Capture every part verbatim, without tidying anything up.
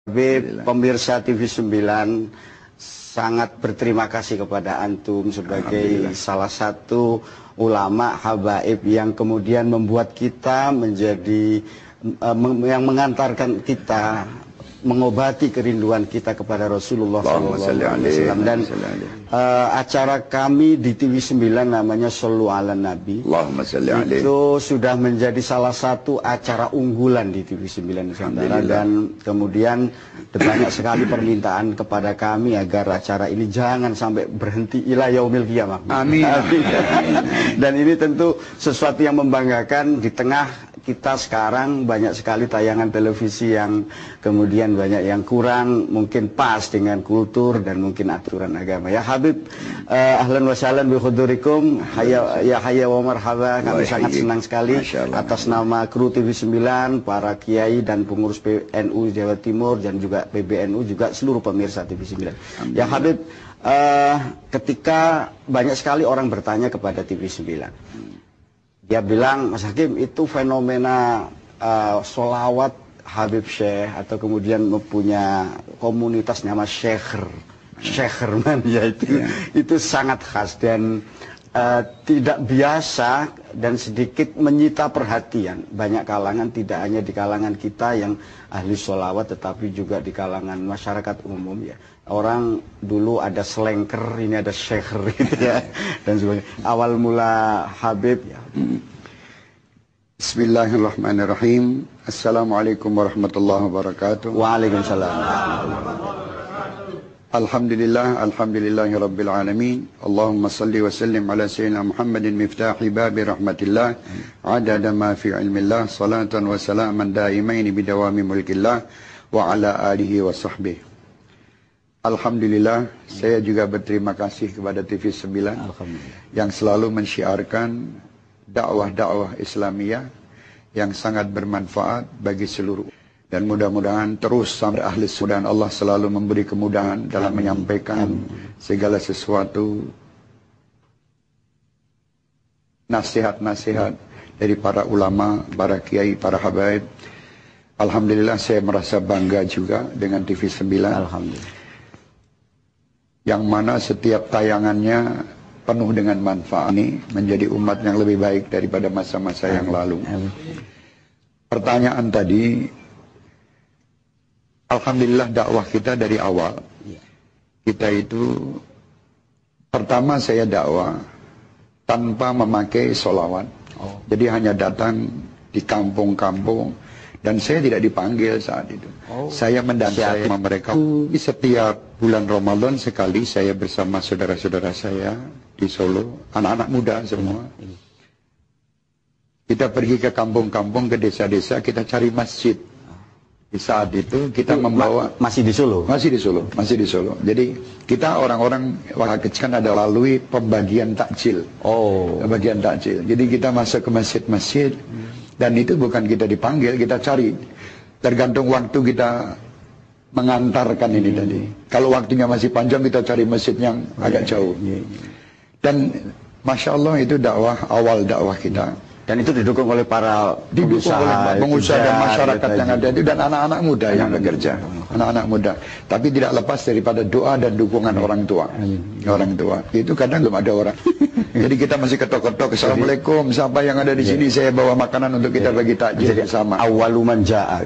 Habib, pemirsa T V sembilan sangat berterima kasih kepada Antum sebagai salah satu ulama habaib yang kemudian membuat kita menjadi uh, yang mengantarkan kita mengobati kerinduan kita kepada Rasulullah shallallahu alaihi wasallam. Dan uh, acara kami di T V sembilan namanya Shollu ala Nabi itu sudah menjadi salah satu acara unggulan di T V sembilan Nusantara, dan kemudian banyak sekali permintaan kepada kami agar acara ini jangan sampai berhenti ila yaumil qiyamah. Amin. Amin. Dan ini tentu sesuatu yang membanggakan di tengah kita sekarang banyak sekali tayangan televisi yang kemudian banyak yang kurang mungkin pas dengan kultur dan mungkin aturan agama. Ya Habib, uh, ahlan wa sahlan bi hudurikum, hayya ya hayya wa marhaba. Kami sangat senang sekali atas nama kru T V sembilan, para kiai dan pengurus P N U Jawa Timur dan juga P B N U, juga seluruh pemirsa T V sembilan. Ya Habib, uh, ketika banyak sekali orang bertanya kepada T V sembilan, dia bilang, Mas Hakim, itu fenomena uh, sholawat Habib Syekh atau kemudian mempunyai komunitas nama Syekher, Syekherman, ya itu, yeah. itu sangat khas dan uh, tidak biasa dan sedikit menyita perhatian banyak kalangan, tidak hanya di kalangan kita yang ahli sholawat tetapi juga di kalangan masyarakat umum ya. Orang dulu ada selengker, ini ada syekher gitu ya, dan sebagainya. Awal mula Habib ya. Bismillahirrahmanirrahim. Assalamualaikum warahmatullahi wabarakatuh. Waalaikumsalam. Alhamdulillah, alhamdulillahi rabbil alamin. Allahumma salli wa sallim ala sayyidina Muhammadin miftahi babi rahmatillah, adada ma fi ilmillah, salatan wa salaman daimaini bidawami mulkillah, wa ala alihi wa sahbihi. Alhamdulillah, saya juga berterima kasih kepada T V sembilan yang selalu mensyiarkan dakwah-dakwah Islamiyah yang sangat bermanfaat bagi seluruh, dan mudah-mudahan terus sampai ahli sunnah Allah selalu memberi kemudahan dalam Amin. menyampaikan Amin. segala sesuatu nasihat-nasihat dari para ulama, para kiai, para habaib. Alhamdulillah, saya merasa bangga juga dengan T V sembilan. Alhamdulillah. Yang mana setiap tayangannya penuh dengan manfaat, ini menjadi umat yang lebih baik daripada masa-masa yang lalu. Pertanyaan tadi, alhamdulillah dakwah kita dari awal. Kita itu, pertama saya dakwah tanpa memakai sholawat. Oh. Jadi hanya datang di kampung-kampung, dan saya tidak dipanggil saat itu. Oh. Saya mendampingi sama mereka. Setiap bulan Ramadan sekali saya bersama saudara-saudara saya di Solo, anak-anak muda semua. Kita pergi ke kampung-kampung, ke desa-desa, kita cari masjid. Di saat itu kita itu membawa... Masih di Solo? Masih di Solo, masih di Solo. Jadi kita orang-orang waktu kan ada lalui pembagian takjil. Oh. Pembagian takjil. Jadi kita masuk ke masjid-masjid, dan itu bukan kita dipanggil, kita cari. Tergantung waktu kita mengantarkan ini hmm. tadi. Kalau waktunya masih panjang, kita cari masjid yang oh, agak yeah, jauh. Yeah, yeah. Dan Masya Allah itu dakwah, awal dakwah kita. Dan itu didukung oleh para didukung pengusaha, oleh pengusaha dan masyarakat yang ada itu, dan anak-anak muda anak yang bekerja. Anak-anak muda. Tapi tidak lepas daripada doa dan dukungan Amin. orang tua. Amin. Orang tua. Itu kadang belum ada orang. Jadi kita masih ketok-ketok, Assalamualaikum, siapa yang ada di sini, saya bawa makanan untuk kita bagi takjil bersama. Awaluman ja'a.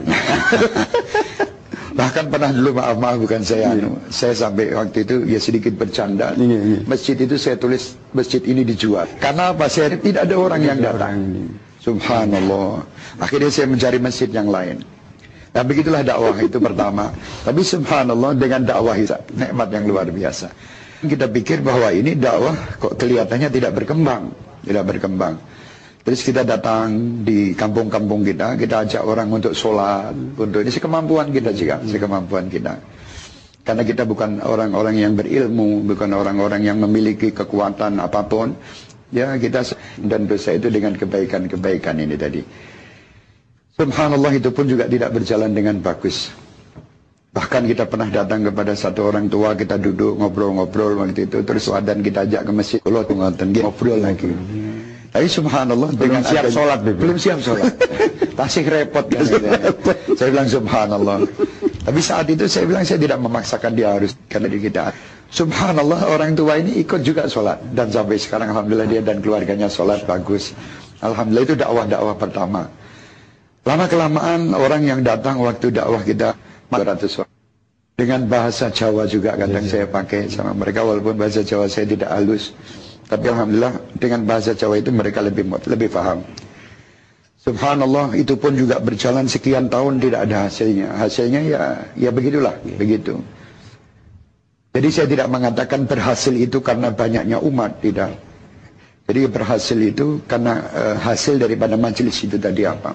Bahkan pernah dulu, maaf-maaf bukan saya anu, saya sampai waktu itu ya sedikit bercanda. Masjid itu saya tulis masjid ini dijual. Karena apa? Saya tidak ada orang yang datang. Subhanallah. Akhirnya saya mencari masjid yang lain. Nah begitulah dakwah itu pertama. Tapi subhanallah, dengan dakwah itu nikmat yang luar biasa. Kita pikir bahwa ini dakwah kok kelihatannya tidak berkembang, tidak berkembang. Terus kita datang di kampung-kampung kita, kita ajak orang untuk sholat, untuk ini sekemampuan kita juga, sekemampuan kita. Karena kita bukan orang-orang yang berilmu, bukan orang-orang yang memiliki kekuatan apapun. Ya kita, dan dosa itu dengan kebaikan-kebaikan ini tadi. Subhanallah, itu pun juga tidak berjalan dengan bagus. Bahkan kita pernah datang kepada satu orang tua, kita duduk ngobrol-ngobrol waktu itu, terus wadan kita ajak ke masjid, Allah tunggu ngobrol lagi. Tapi subhanallah, belum dengan siap sholat, belum siap sholat. Tasik repot kan. Saya bilang subhanallah. Tapi saat itu saya bilang saya tidak memaksakan dia harus karena di kita. Subhanallah, orang tua ini ikut juga sholat. Dan sampai sekarang Alhamdulillah dia dan keluarganya sholat bagus. Alhamdulillah itu dakwah-dakwah pertama. Lama-kelamaan orang yang datang waktu dakwah kita empat ratus orang. Dengan bahasa Jawa juga kadang saya pakai sama mereka. Walaupun bahasa Jawa saya tidak halus. Tapi Alhamdulillah dengan bahasa Jawa itu mereka lebih lebih paham. Subhanallah, itu pun juga berjalan sekian tahun tidak ada hasilnya. Hasilnya ya ya begitulah, yeah. begitu. Jadi saya tidak mengatakan berhasil itu karena banyaknya umat, tidak. Jadi berhasil itu karena uh, hasil daripada majelis itu tadi apa.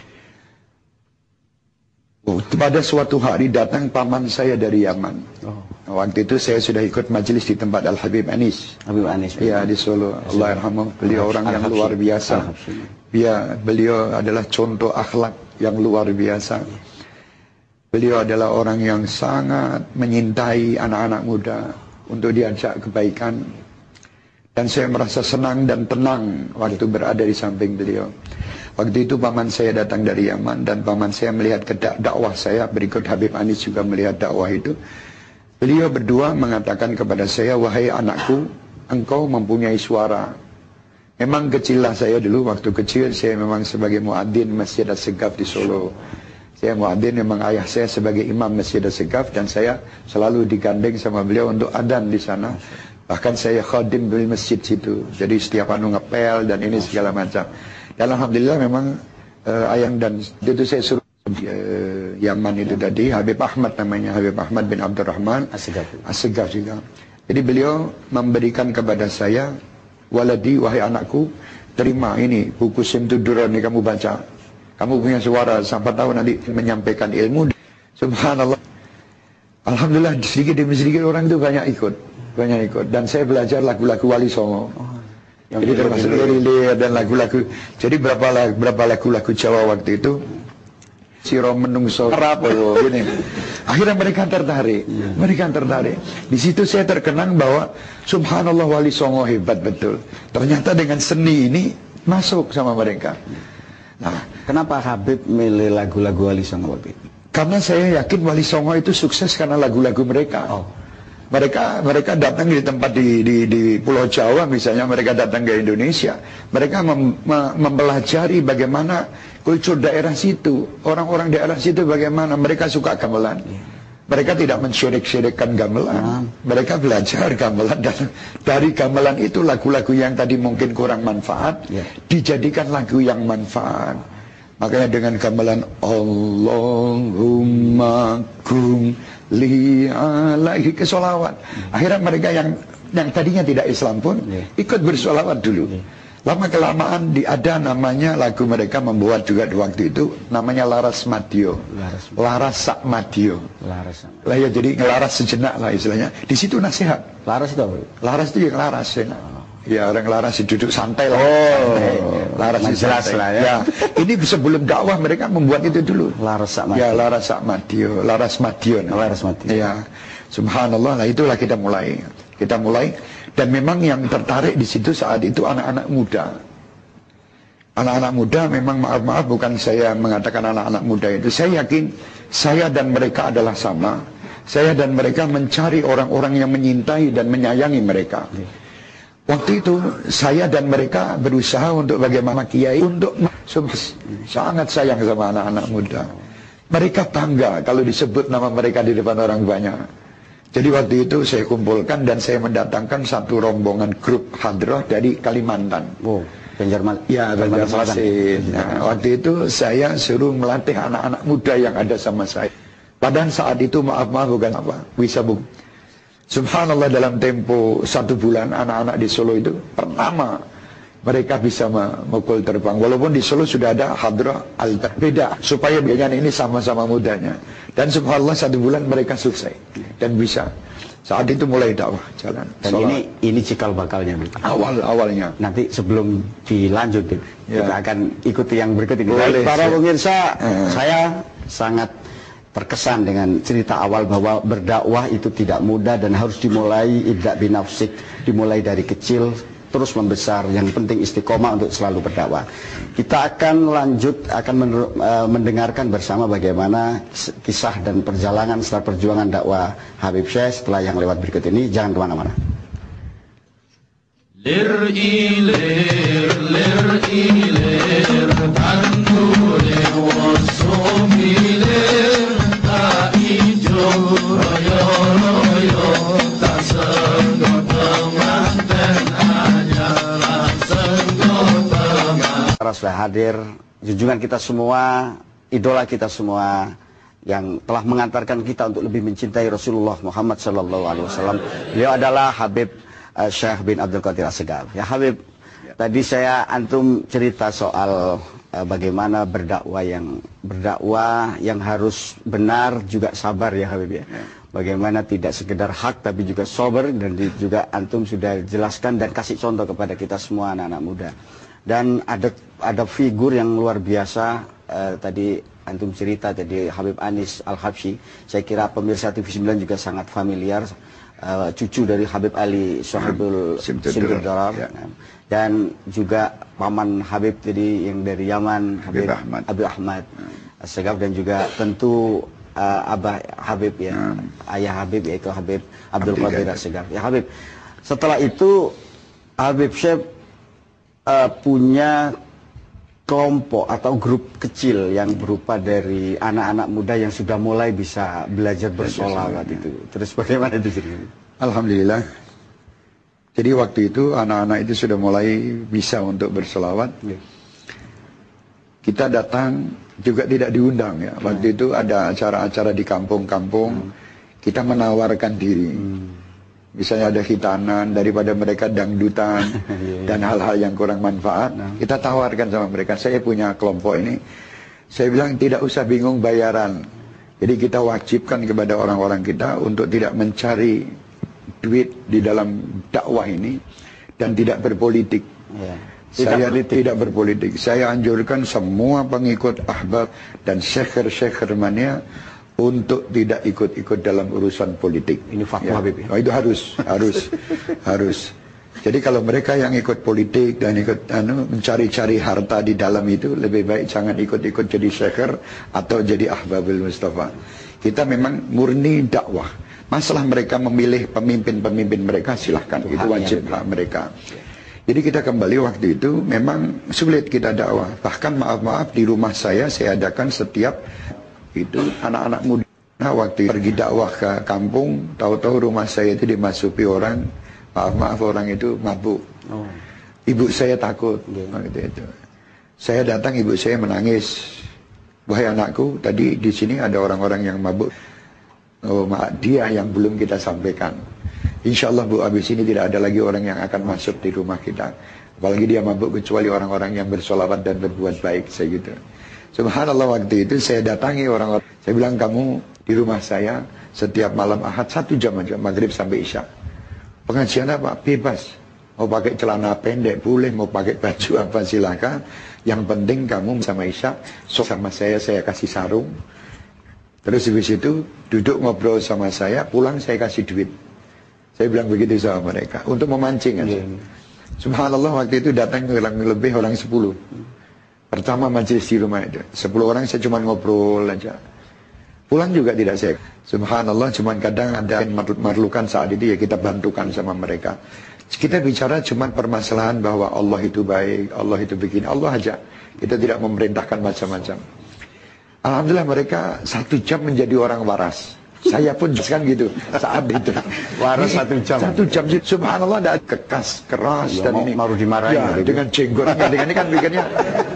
Oh, pada suatu hari datang paman saya dari Yaman. Oh. Waktu itu saya sudah ikut majelis di tempat Al-Habib Anis. Habib Anis. Iya, di Solo. Allah yarhamah. Beliau orang yang luar biasa. Ya, beliau adalah contoh akhlak yang luar biasa. Beliau adalah orang yang sangat menyintai anak-anak muda untuk diajak kebaikan. Dan saya merasa senang dan tenang waktu berada di samping beliau. Waktu itu paman saya datang dari Yaman dan paman saya melihat ke dakwah saya, berikut Habib Anis juga melihat dakwah itu. Beliau berdua mengatakan kepada saya, wahai anakku, engkau mempunyai suara. Memang kecillah saya dulu, waktu kecil saya memang sebagai muadzin Masjid As-Segaf di Solo. Saya muadzin, memang ayah saya sebagai imam Masjid As-Segaf dan saya selalu digandeng sama beliau untuk adzan di sana. Bahkan saya khadim di masjid situ. Jadi setiap anu ngepel dan ini segala macam. Dan Alhamdulillah memang uh, ayah dan itu saya suruh uh, Yaman itu tadi, Habib Ahmad namanya, Habib Ahmad bin Abdurrahman As-Segaf. As-Segaf juga. Jadi beliau memberikan kepada saya, waladi, wahai anakku, terima ini buku Simtuduron ini kamu baca. Kamu punya suara, sampai tahu nanti menyampaikan ilmu. Subhanallah. Alhamdulillah sedikit demi sedikit orang itu banyak ikut, banyak ikut. Dan saya belajar lagu-lagu Wali Songo. Oh, jadi termasuk lirik dan lagu-lagu. Jadi berapa lagu, berapa lagu-lagu Jawa waktu itu? Siro menungso rap gini. Akhirnya mereka tertarik, yeah. mereka tertarik. Di situ saya terkenang bahwa subhanallah Wali Songo hebat betul. Ternyata dengan seni ini masuk sama mereka. Nah, kenapa Habib milih lagu-lagu Wali Songo waktu itu? Karena saya yakin Wali Songo itu sukses karena lagu-lagu mereka. Oh. Mereka mereka datang di tempat di, di, di Pulau Jawa misalnya, mereka datang ke Indonesia. Mereka mem, mem, mempelajari bagaimana kultur daerah situ. Orang-orang daerah situ bagaimana, mereka suka gamelan. Mereka tidak mensyirik-syirikkan gamelan. Mereka belajar gamelan dan dari gamelan itu lagu-lagu yang tadi mungkin kurang manfaat, dijadikan lagu yang manfaat. Makanya dengan gamelan Allahumma kum li alaihi kesolawat. Akhirnya mereka yang yang tadinya tidak Islam pun ikut bersolawat dulu. Lama kelamaan di ada namanya lagu mereka membuat juga di waktu itu namanya Laras Madio. Laras, Laras Sak Madio. Laras. Lah ya jadi ngelaras sejenak lah istilahnya. Di situ nasihat. Laras itu apa? Laras itu yang laras ya. Ya orang laras duduk santai lah. Oh, santai. Laras jelas lah ya. Ya. Ini sebelum dakwah mereka membuat itu dulu. Laras Sak Madio. Ya Laras Sak Madio, Laras Madio. Nah. Laras Madio. Ya. Subhanallah, lah itulah kita mulai. Kita mulai dan memang yang tertarik di situ saat itu anak-anak muda. Anak-anak muda memang maaf-maaf bukan saya mengatakan anak-anak muda itu. Saya yakin saya dan mereka adalah sama. Saya dan mereka mencari orang-orang yang menyintai dan menyayangi mereka. Waktu itu saya dan mereka berusaha untuk bagaimana kiai untuk sangat sayang sama anak-anak muda. Mereka bangga kalau disebut nama mereka di depan orang banyak. Jadi waktu itu saya kumpulkan dan saya mendatangkan satu rombongan grup hadrah dari Kalimantan. Wow, Banjarmasin. Ya, Banjarmasin. Nah, waktu itu saya suruh melatih anak-anak muda yang ada sama saya. Padahal saat itu maaf-maaf bukan apa, bisa bu. Subhanallah dalam tempo satu bulan anak-anak di Solo itu pertama mereka bisa memukul terbang. Walaupun di Solo sudah ada hadrah altar beda supaya biayanya ini sama-sama mudanya. Dan subhanallah satu bulan mereka sukses dan bisa. Saat itu mulai dakwah jalan. Dan Sholat. ini ini cikal bakalnya. Awal awalnya. Nanti sebelum dilanjut ya. Kita akan ikuti yang berikut ini. Boleh, para saya. pemirsa, eh. saya sangat terkesan dengan cerita awal bahwa berdakwah itu tidak mudah dan harus dimulai ibda binafsik, dimulai dari kecil terus membesar. Yang penting istiqomah untuk selalu berdakwah. Kita akan lanjut, akan mendengarkan bersama bagaimana kisah dan perjalanan serta perjuangan dakwah Habib Syekh setelah yang lewat berikut ini. Jangan kemana-mana. Lir ilir, lir ilir, tanure wasumilir, tak ijo royo royo, tak senggot penganten ajaran senggot penganten. Sudah hadir, junjungan kita semua, idola kita semua, yang telah mengantarkan kita untuk lebih mencintai Rasulullah Muhammad Sallallahu Alaihi Wasallam. Beliau adalah Habib Uh, Syekh bin Abdul Qadir As-Segaf. Ya Habib, ya. Tadi saya antum cerita soal uh, bagaimana berdakwah yang berdakwah yang harus benar juga sabar ya Habib ya. Ya. Bagaimana tidak sekedar hak tapi juga sabar, dan di, juga antum sudah jelaskan dan kasih contoh kepada kita semua anak-anak muda. Dan ada ada figur yang luar biasa uh, tadi antum cerita tadi Habib Anis Al-Habsyi. Saya kira pemirsa T V sembilan juga sangat familiar. Uh, cucu dari Habib Ali Sohibul Simtudarar, ya. Dan juga paman Habib tadi yang dari Yaman, Habib, Habib Ahmad, Habib Ahmad ya. As-Segaf, dan juga tentu uh, Abah Habib ya, ya, ayah Habib yaitu Habib Abdul Qadir As-Segaf. Ya Habib, setelah itu Habib Syekh uh, punya kelompok atau grup kecil yang berupa dari anak-anak muda yang sudah mulai bisa belajar bersolawat itu. Terus bagaimana itu ceritanya? Alhamdulillah. Jadi waktu itu anak-anak itu sudah mulai bisa untuk bersolawat. Ya. Kita datang juga tidak diundang ya. Waktu hmm. itu ada acara-acara di kampung-kampung. Hmm. Kita menawarkan diri. Hmm. Misalnya ada khitanan, daripada mereka dangdutan dan hal-hal yang kurang manfaat, nah. kita tawarkan sama mereka. Saya punya kelompok ini, saya bilang tidak usah bingung bayaran. Jadi kita wajibkan kepada orang-orang kita untuk tidak mencari duit di dalam dakwah ini dan tidak berpolitik. Ya. Tidak saya politik. tidak berpolitik. Saya anjurkan semua pengikut ahbab dan syekher-syekher mania untuk tidak ikut-ikut dalam urusan politik. Ini fatwa ya. Habib ya? Oh, itu harus, harus, harus. Jadi kalau mereka yang ikut politik dan ikut anu, mencari-cari harta di dalam itu, lebih baik jangan ikut-ikut jadi syekher atau jadi ahbabul Mustafa. Kita memang murni dakwah. Masalah mereka memilih pemimpin-pemimpin mereka, silahkan. Itu, itu wajib hak mereka. Jadi kita kembali waktu itu memang sulit kita dakwah. Bahkan maaf-maaf di rumah saya, saya adakan setiap itu anak-anak muda. Nah, waktu pergi dakwah ke kampung, tahu-tahu rumah saya itu dimasuki orang, maaf-maaf orang itu mabuk. Oh. Ibu saya takut. Yeah. Gitu, itu. Saya datang, ibu saya menangis. Wahai anakku, tadi di sini ada orang-orang yang mabuk. Oh, maaf, dia yang belum kita sampaikan. Insya Allah Bu, habis ini tidak ada lagi orang yang akan masuk di rumah kita. Apalagi dia mabuk kecuali orang-orang yang bersolawat dan berbuat baik. Saya gitu. Subhanallah, waktu itu saya datangi orang-orang. Saya bilang, kamu di rumah saya setiap malam Ahad satu jam aja, maghrib sampai isya. Pengajian apa? Bebas. Mau pakai celana pendek boleh, mau pakai baju apa silakan. Yang penting kamu sama isya, so sama saya, saya kasih sarung. Terus habis itu duduk ngobrol sama saya, pulang saya kasih duit. Saya bilang begitu sama mereka untuk memancing aja. Yeah. Subhanallah, waktu itu datang lebih orang sepuluh. Pertama majelis di rumah itu, sepuluh orang saya cuma ngobrol aja. Pulang juga tidak saya. Subhanallah, cuma kadang ada yang memerlukan saat itu ya kita bantukan sama mereka. Kita bicara cuma permasalahan bahwa Allah itu baik, Allah itu begini, Allah aja. Kita tidak memerintahkan macam-macam. Alhamdulillah mereka satu jam menjadi orang waras. Saya pun kan gitu saat itu. Waras satu jam. Satu jam. Subhanallah, ada kekas, keras ya, dan ini. Baru dimarahin. Ya, gitu. Dengan jenggotnya, dengan ini kan bikinnya.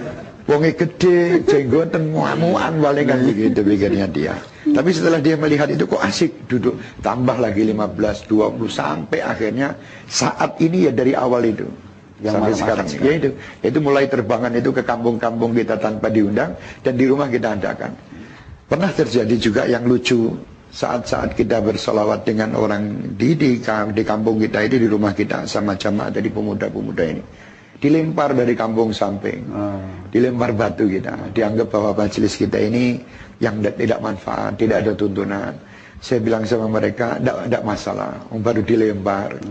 Wonge gede, jenggotan, muan-muan balik kan begitu pikirnya dia. Tapi setelah dia melihat itu kok asik duduk, tambah lagi lima belas, dua puluh sampai akhirnya saat ini ya dari awal itu yang sampai sekarang. Ya itu, itu mulai terbangan itu ke kampung-kampung kita tanpa diundang dan di rumah kita adakan. Pernah terjadi juga yang lucu saat-saat kita bersolawat dengan orang di, di di kampung kita itu, di rumah kita sama jamaah dari pemuda-pemuda ini. Dilempar dari kampung samping, hmm. dilempar batu kita, dianggap bahwa majelis kita ini yang tidak manfaat, tidak ada tuntunan. Saya bilang sama mereka, tidak masalah, baru dilempar. Hmm.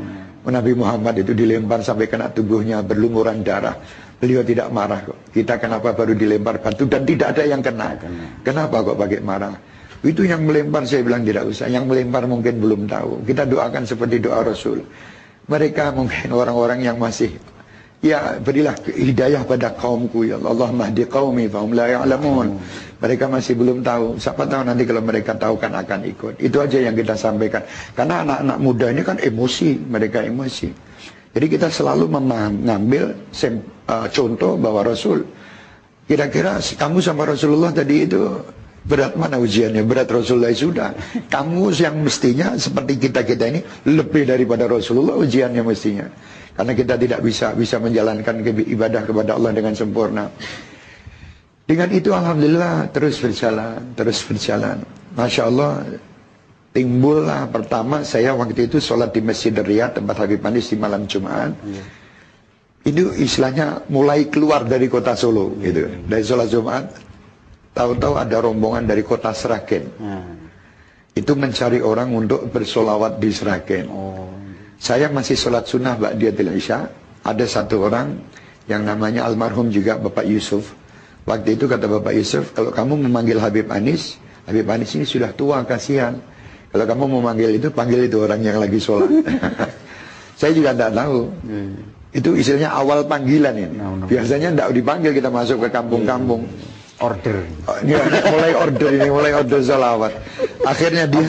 Nabi Muhammad itu dilempar sampai kena tubuhnya berlumuran darah. Beliau tidak marah kok. Kita kenapa baru dilempar batu dan tidak ada yang kena? Kenapa kok pakai marah? Itu yang melempar, saya bilang tidak usah. Yang melempar mungkin belum tahu. Kita doakan seperti doa Rasul. Mereka mungkin orang-orang yang masih, ya berilah hidayah pada kaumku ya Allah. Allahumma hdi qaumi fahum la ya'lamun. Mereka masih belum tahu. Siapa tahu nanti kalau mereka tahu kan akan ikut. Itu aja yang kita sampaikan. Karena anak-anak muda ini kan emosi, mereka emosi. Jadi kita selalu mengambil uh, contoh bahwa Rasul, kira-kira kamu sama Rasulullah tadi itu berat mana ujiannya? Berat Rasulullah sudah. Kamu yang mestinya seperti kita-kita ini lebih daripada Rasulullah ujiannya mestinya. Karena kita tidak bisa bisa menjalankan ibadah kepada Allah dengan sempurna. Dengan itu alhamdulillah terus berjalan, terus berjalan. Masya Allah. Timbullah pertama saya waktu itu sholat di Masjid Riyadh tempat Habib Anis di malam Jumat. Ya. Itu istilahnya mulai keluar dari kota Solo ya, gitu. Ya. Dari sholat Jumat, tahu-tahu ada rombongan dari kota Seragen. Ya. Itu mencari orang untuk bersolawat di Seragen. Oh. Saya masih sholat sunnah ba'diyatul isya. Ada satu orang yang namanya almarhum juga Bapak Yusuf. Waktu itu kata Bapak Yusuf, kalau kamu memanggil Habib Anis, Habib Anis ini sudah tua, kasihan. Kalau kamu mau manggil itu, panggil itu orang yang lagi sholat. Saya juga tidak tahu. Hmm. Itu istilahnya awal panggilan ini. No, no. Biasanya tidak dipanggil, kita masuk ke kampung-kampung. Order. Oh, ya, mulai order ini, mulai order sholawat. Akhirnya dia,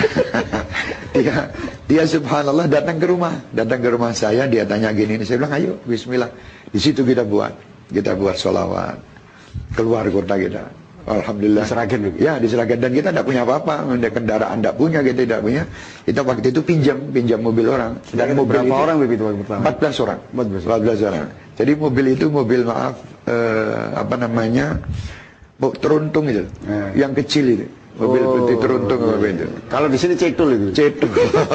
dia, dia subhanallah datang ke rumah. Datang ke rumah saya, dia tanya gini. Saya bilang, ayo, bismillah. Di situ kita buat. Kita buat sholawat. Keluar kota kita. Alhamdulillah. Di Seragen. Ya, di Seragen. Dan kita tidak punya apa-apa. Kendaraan tidak punya, kita tidak punya. Kita waktu itu pinjam, pinjam mobil orang. Dan mobil berapa itu, orang begitu waktu pertama? empat belas orang. empat belas orang. Jadi mobil itu mobil maaf, eh, apa namanya, teruntung itu. Eh. Yang kecil itu. Mobil oh, putih teruntung apa itu. Kalau di sini cetul itu. Cetul.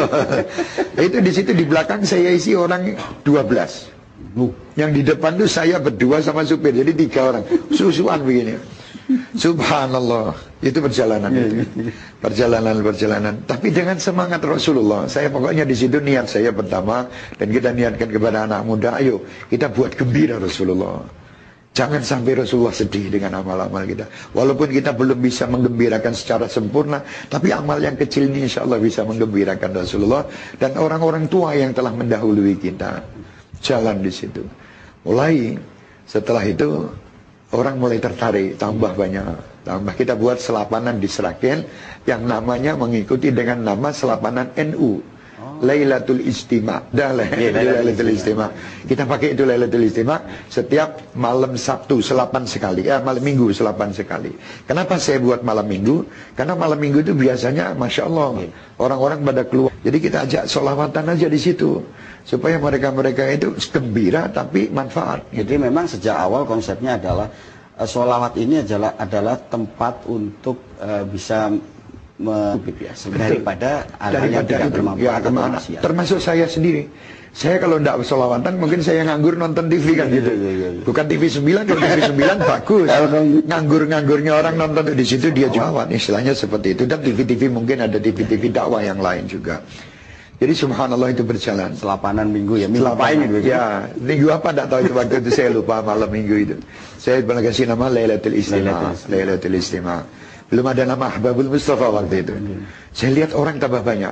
Itu di situ di belakang saya isi orang dua belas. Uh. Yang di depan tuh saya berdua sama supir. Jadi tiga orang. Susuan begini. Subhanallah, itu perjalanan itu. Perjalanan-perjalanan. Tapi dengan semangat Rasulullah. Saya pokoknya di situ niat saya pertama, dan kita niatkan kepada anak muda, ayo kita buat gembira Rasulullah. Jangan sampai Rasulullah sedih dengan amal-amal kita. Walaupun kita belum bisa menggembirakan secara sempurna, tapi amal yang kecil ini insya Allah bisa menggembirakan Rasulullah dan orang-orang tua yang telah mendahului kita. Jalan di situ. Mulai setelah itu orang mulai tertarik, tambah banyak. Tambah kita buat selapanan di Seragen yang namanya mengikuti dengan nama selapanan N U. Oh. Lailatul Istima. Dah lah, yeah, Lailatul Istima. Kita pakai itu Lailatul Istima setiap malam Sabtu selapan sekali. Ya, malam Minggu selapan sekali. Kenapa saya buat malam Minggu? Karena malam Minggu itu biasanya Masya Allah orang-orang pada keluar. Jadi kita ajak sholawatan aja di situ. Supaya mereka-mereka itu gembira tapi manfaat. Jadi memang sejak awal konsepnya adalah uh, sholawat ini adalah adalah tempat untuk uh, bisa me, ya, daripada hal yang tidak bermanfaat ya, atau termasuk saya sendiri. Saya kalau tidak sholawatan mungkin saya nganggur nonton T V kan gitu. Bukan T V sembilan, kalau T V sembilan bagus. Nganggur-nganggurnya orang nonton di situ dia jawab. Istilahnya seperti itu. Dan T V-T V mungkin ada T V-T V dakwah yang lain juga. Jadi subhanallah itu berjalan. Selapanan minggu ya, minggu apa ini? Ya, minggu apa tidak tahu itu waktu itu saya lupa malam minggu itu. Saya pernah kasih nama Lailatul Istima. Lailatul Istima. Belum ada nama Ahbabul Mustafa waktu itu. Saya lihat orang tambah banyak.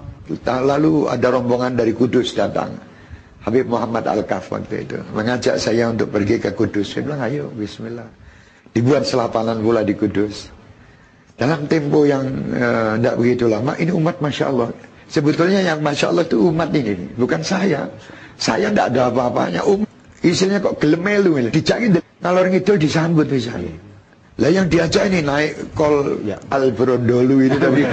Lalu ada rombongan dari Kudus datang. Habib Muhammad Al-Kaf waktu itu mengajak saya untuk pergi ke Kudus. Saya bilang ayo bismillah. Dibuat selapanan pula di Kudus. Dalam tempo yang tidak uh, begitu lama, ini umat Masya Allah. Sebetulnya yang Masya Allah itu umat ini, bukan saya. Saya tidak ada apa-apanya. Um, isinya kok gelem-melu. Dijakin ngalor ngidul disambut bisa. Lah yang diajak ini naik kol ya. Al-Brondolu ini tadi.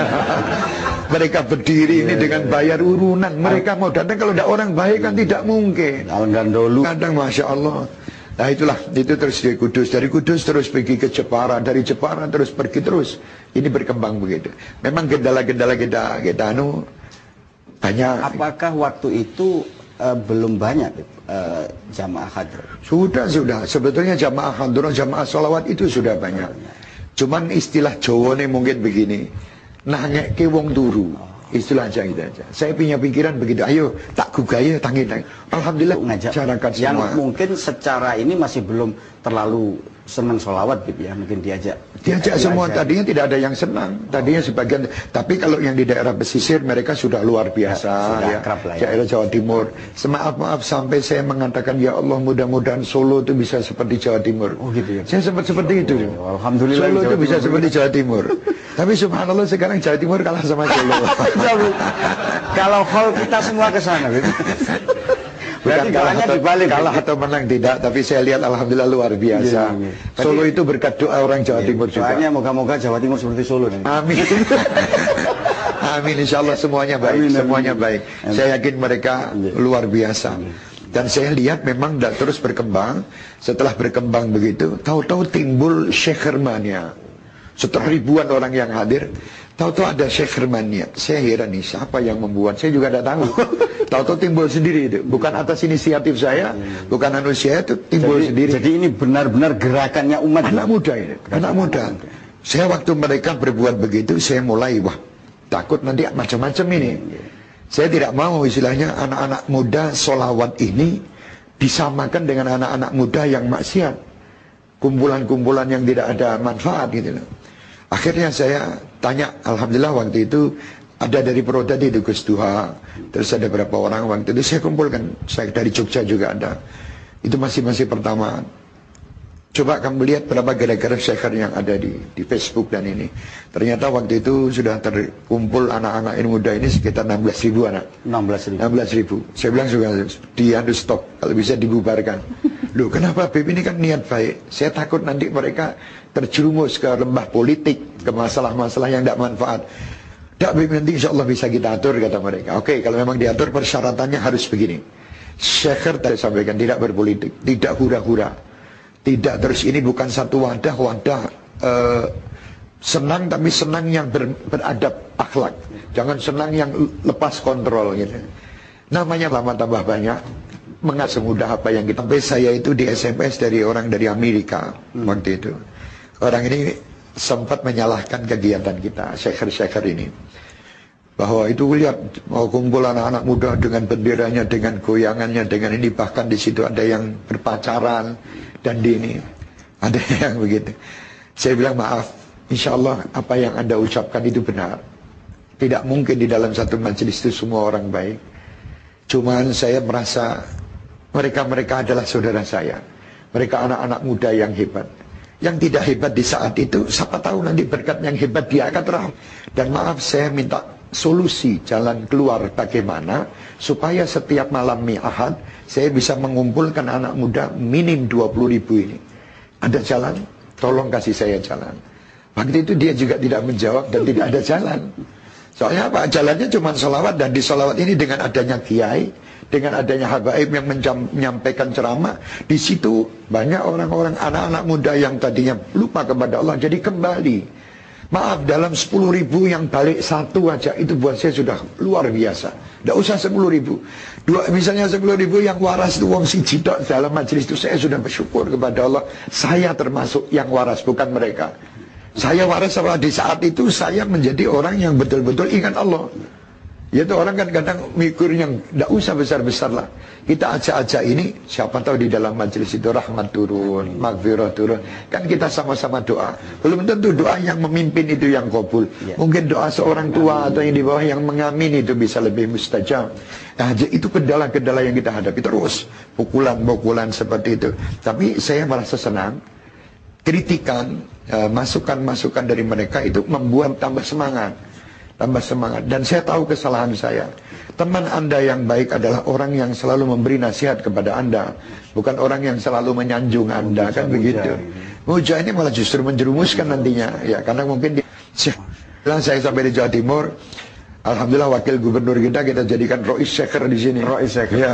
Mereka berdiri ini dengan bayar urunan. Mereka mau datang kalau tidak orang baik kan tidak mungkin. Al-Gandolu. Kadang Masya Allah. Nah itulah, itu terus dari Kudus. Dari Kudus terus pergi ke Jepara. Dari Jepara terus pergi terus. Ini berkembang begitu. Memang kendala-kendala kita, kita anu banyak. Apakah waktu itu uh, belum banyak uh, jamaah hadir? Sudah, sudah. Sebetulnya jamaah hadir, jamaah sholawat itu sudah banyak. Cuman istilah Jawa ini mungkin begini. Nah ngeke wong turu. Itulah aja gitu aja. Saya punya pikiran begitu. Ayo tak gugaya tangi tangi. Alhamdulillah ngajak carakan yang semua. Mungkin secara ini masih belum terlalu senang sholawat gitu ya. Mungkin diajak. Diajak semua. Tadinya tidak ada yang senang. Tadinya sebagian. Tapi kalau yang di daerah pesisir mereka sudah luar biasa. Sudah ya. akrab lah ya. Daerah Jawa Timur. Semaaf maaf sampai saya mengatakan ya Allah mudah-mudahan Solo itu bisa seperti Jawa Timur. Oh gitu ya. Saya sempat seperti itu. Oh, Alhamdulillah. Solo itu bisa seperti Jawa Timur. Tapi subhanallah sekarang Jawa Timur kalah sama Solo. Kalau hall kita semua ke sana, gitu. Berarti kalah atau, dibalik, kalah atau menang tidak, tapi saya lihat alhamdulillah luar biasa. Iya, iya. Solo itu berkat doa orang Jawa iya, Timur juga. Doanya moga-moga Jawa Timur seperti Solo. Nih. Amin. Amin, insya Allah semuanya baik, amin, semuanya amin. baik. Amin. Saya yakin mereka amin. luar biasa. Amin. Dan saya lihat memang tidak terus berkembang. Setelah berkembang begitu, tahu-tahu timbul Syekh Hermania. Setelah ribuan orang yang hadir, tahu-tahu ada Syekh Hermania. Saya heran nih, siapa yang membuat? Saya juga tidak tahu. Tahu-tahu timbul sendiri itu. Bukan atas inisiatif saya, bukan anu saya itu timbul jadi, sendiri. Jadi ini benar-benar gerakannya umat. Anak ya? muda ini, anak muda. Saya waktu mereka berbuat begitu, saya mulai wah takut nanti macam-macam ini. Saya tidak mau istilahnya anak-anak muda solawat ini disamakan dengan anak-anak muda yang maksiat. Kumpulan-kumpulan yang tidak ada manfaat gitu loh. Akhirnya saya tanya, alhamdulillah waktu itu ada dari Prodadi itu Gus Duha, terus ada beberapa orang waktu itu saya kumpulkan, saya dari Jogja juga ada. Itu masih-masih pertama. Coba kamu lihat berapa gara-gara syekhar yang ada di di Facebook dan ini. Ternyata waktu itu sudah terkumpul anak-anak ini muda ini sekitar enam belas ribu anak. enam belas ribu. enam belas ribu. Saya bilang juga dia harus stop, kalau bisa dibubarkan. Loh kenapa Beb, ini kan niat baik. Saya takut nanti mereka terjerumus ke lembah politik, ke masalah-masalah yang tidak manfaat. Tidak Beb, nanti insya Allah bisa kita atur, kata mereka. Oke, kalau memang diatur persyaratannya harus begini. Syekhar tadi sampaikan tidak berpolitik, tidak hura-hura. Tidak terus ini bukan satu wadah, wadah uh, senang tapi senang yang ber, beradab akhlak. Jangan senang yang lepas kontrol gitu. Namanya lama tambah banyak. Mengat semudah apa yang kita. Sampai saya itu di S M S dari orang dari Amerika hmm. waktu itu. Orang ini sempat menyalahkan kegiatan kita, syekhar-syekhar ini. Bahwa itu lihat mau kumpul anak-anak muda dengan benderanya, dengan goyangannya, dengan ini bahkan di situ ada yang berpacaran dan di ini ada yang begitu. Saya bilang maaf, insya Allah apa yang Anda ucapkan itu benar. Tidak mungkin di dalam satu majelis itu semua orang baik. Cuman saya merasa mereka-mereka adalah saudara saya. Mereka anak-anak muda yang hebat. Yang tidak hebat di saat itu, siapa tahu nanti berkat yang hebat dia akan terang. Dan maaf saya minta solusi jalan keluar bagaimana supaya setiap malam mi'ahad saya bisa mengumpulkan anak muda minim dua puluh ribu ini. Ada jalan? Tolong kasih saya jalan. Waktu itu dia juga tidak menjawab dan tidak ada jalan. Soalnya apa? Jalannya cuma sholawat, dan di sholawat ini dengan adanya kiai, dengan adanya habaib yang menyampaikan ceramah, di situ banyak orang-orang anak-anak muda yang tadinya lupa kepada Allah jadi kembali. Maaf, dalam sepuluh ribu yang balik satu aja itu buat saya sudah luar biasa. Tidak usah sepuluh ribu. Dua, misalnya sepuluh ribu yang waras itu wong siji tok dalam majelis itu, saya sudah bersyukur kepada Allah. Saya termasuk yang waras, bukan mereka. Saya waras sama di saat itu saya menjadi orang yang betul-betul ingat Allah. Yaitu orang kan kadang mikir yang tidak usah besar-besar lah. Kita ajak-ajak ini, siapa tahu di dalam majelis itu rahmat turun, maghfirah turun. Kan kita sama-sama doa. Belum tentu doa yang memimpin itu yang kabul. Mungkin doa seorang tua atau yang di bawah yang mengamin itu bisa lebih mustajab. Nah, itu kendala-kendala yang kita hadapi terus. Pukulan-pukulan seperti itu. Tapi saya merasa senang. Kritikan, masukan-masukan dari mereka itu membuat tambah semangat. Tambah semangat. Dan saya tahu kesalahan saya. Teman Anda yang baik adalah orang yang selalu memberi nasihat kepada Anda, bukan orang yang selalu menyanjung Anda. Muja, kan begitu. Muja ini malah justru menjerumuskan nantinya. Ya, karena mungkin di, saya sampai di Jawa Timur, alhamdulillah wakil gubernur kita kita jadikan Rois Syekhar di sini. Rois Syekhar. Ya.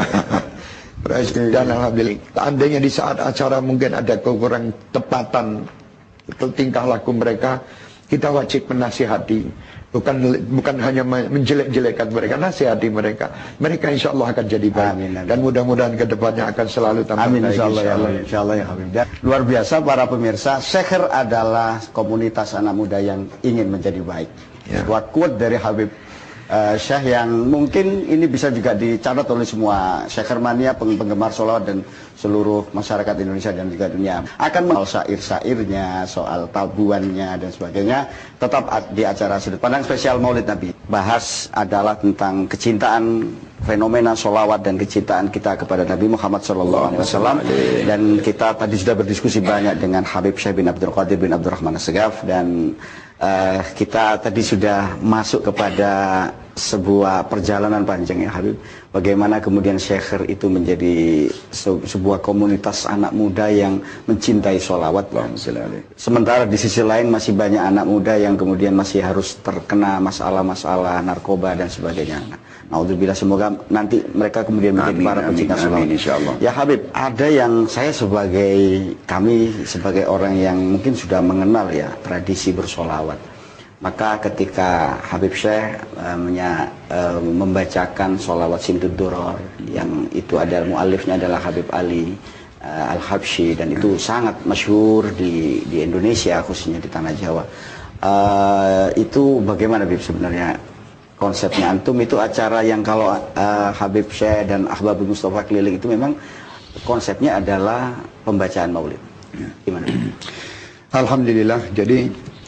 Dan alhamdulillah, seandainya di saat acara mungkin ada kekurang tepatan tingkah laku mereka, kita wajib menasihati. Bukan bukan hanya menjelek-jelekkan mereka, nasihati mereka. Mereka insya Allah akan jadi baik. Amin, amin. Dan mudah-mudahan kedepannya akan selalu tambah amin, baik. Insya Allah, insya Allah, insya Allah ya Habib. Dan luar biasa para pemirsa, Syekhar adalah komunitas anak muda yang ingin menjadi baik. Ya. Sebuah quote dari Habib uh, Syekh yang mungkin ini bisa juga dicatat oleh semua Syekhermania, penggemar sholawat dan seluruh masyarakat Indonesia dan juga dunia. Akan soal syair-syairnya, soal tabuannya dan sebagainya, tetap di acara Sudut Pandang Spesial Maulid Nabi. Bahas adalah tentang kecintaan, fenomena sholawat dan kecintaan kita kepada Nabi Muhammad shallallahu alaihi wasallam. Dan kita tadi sudah berdiskusi banyak dengan Habib Syekh bin Abdul Qadir bin Abdurrahman As-Segaf, dan uh, kita tadi sudah masuk kepada sebuah perjalanan panjang ya Habib, bagaimana kemudian Syekh itu menjadi se sebuah komunitas anak muda yang mencintai sholawat. Sementara di sisi lain masih banyak anak muda yang kemudian masih harus terkena masalah-masalah narkoba dan sebagainya. Naudzubillah, semoga nanti mereka kemudian menjadi amin, para pencinta sholawat. Ya Habib, ada yang saya sebagai kami sebagai orang yang mungkin sudah mengenal ya tradisi bersolawat. Maka ketika Habib Syekh uh, menya, uh, membacakan sholawat Simtud Duror, yang itu adalah mu'alifnya adalah Habib Ali uh, Al-Habsyi, dan itu sangat masyhur di, di Indonesia, khususnya di Tanah Jawa. Uh, itu bagaimana Habib sebenarnya konsepnya? Antum itu acara yang kalau uh, Habib Syekh dan Ahbabul Mustafa keliling itu memang konsepnya adalah pembacaan maulid. Gimana? Alhamdulillah, jadi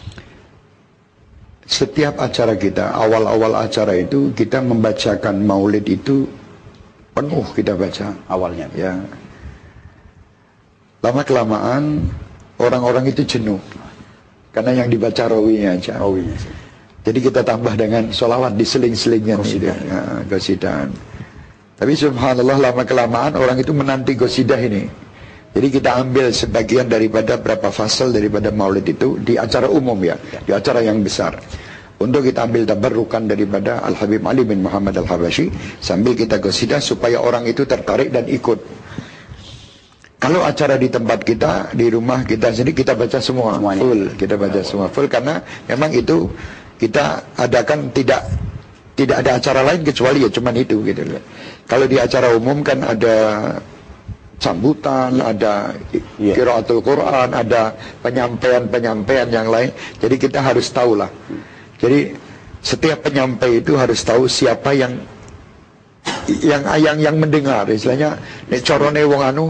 setiap acara kita, awal-awal acara itu kita membacakan maulid itu penuh kita baca awalnya. Ya. Lama-kelamaan orang-orang itu jenuh karena yang dibaca rawinya aja. Rawinya. Jadi kita tambah dengan sholawat diseling-selingnya, gosidah. Ya, gosidahan. Tapi subhanallah lama-kelamaan orang itu menanti gosidah ini. Jadi kita ambil sebagian daripada berapa fasal daripada maulid itu di acara umum ya, di acara yang besar. Untuk kita ambil tabarrukan daripada Al-Habib Ali bin Muhammad Al-Habsyi, sambil kita qasidah supaya orang itu tertarik dan ikut. Kalau acara di tempat kita, di rumah kita sendiri, kita baca semua Semuanya. full, kita baca semua full, karena memang itu kita adakan tidak tidak ada acara lain kecuali ya cuman itu gitu. Kalau di acara umum kan ada sambutan, ada yeah. qiraatul Quran, ada penyampaian-penyampaian yang lain. Jadi kita harus tahu lah. Jadi setiap penyampai itu harus tahu siapa yang yang yang yang mendengar. Istilahnya nek corone wong anu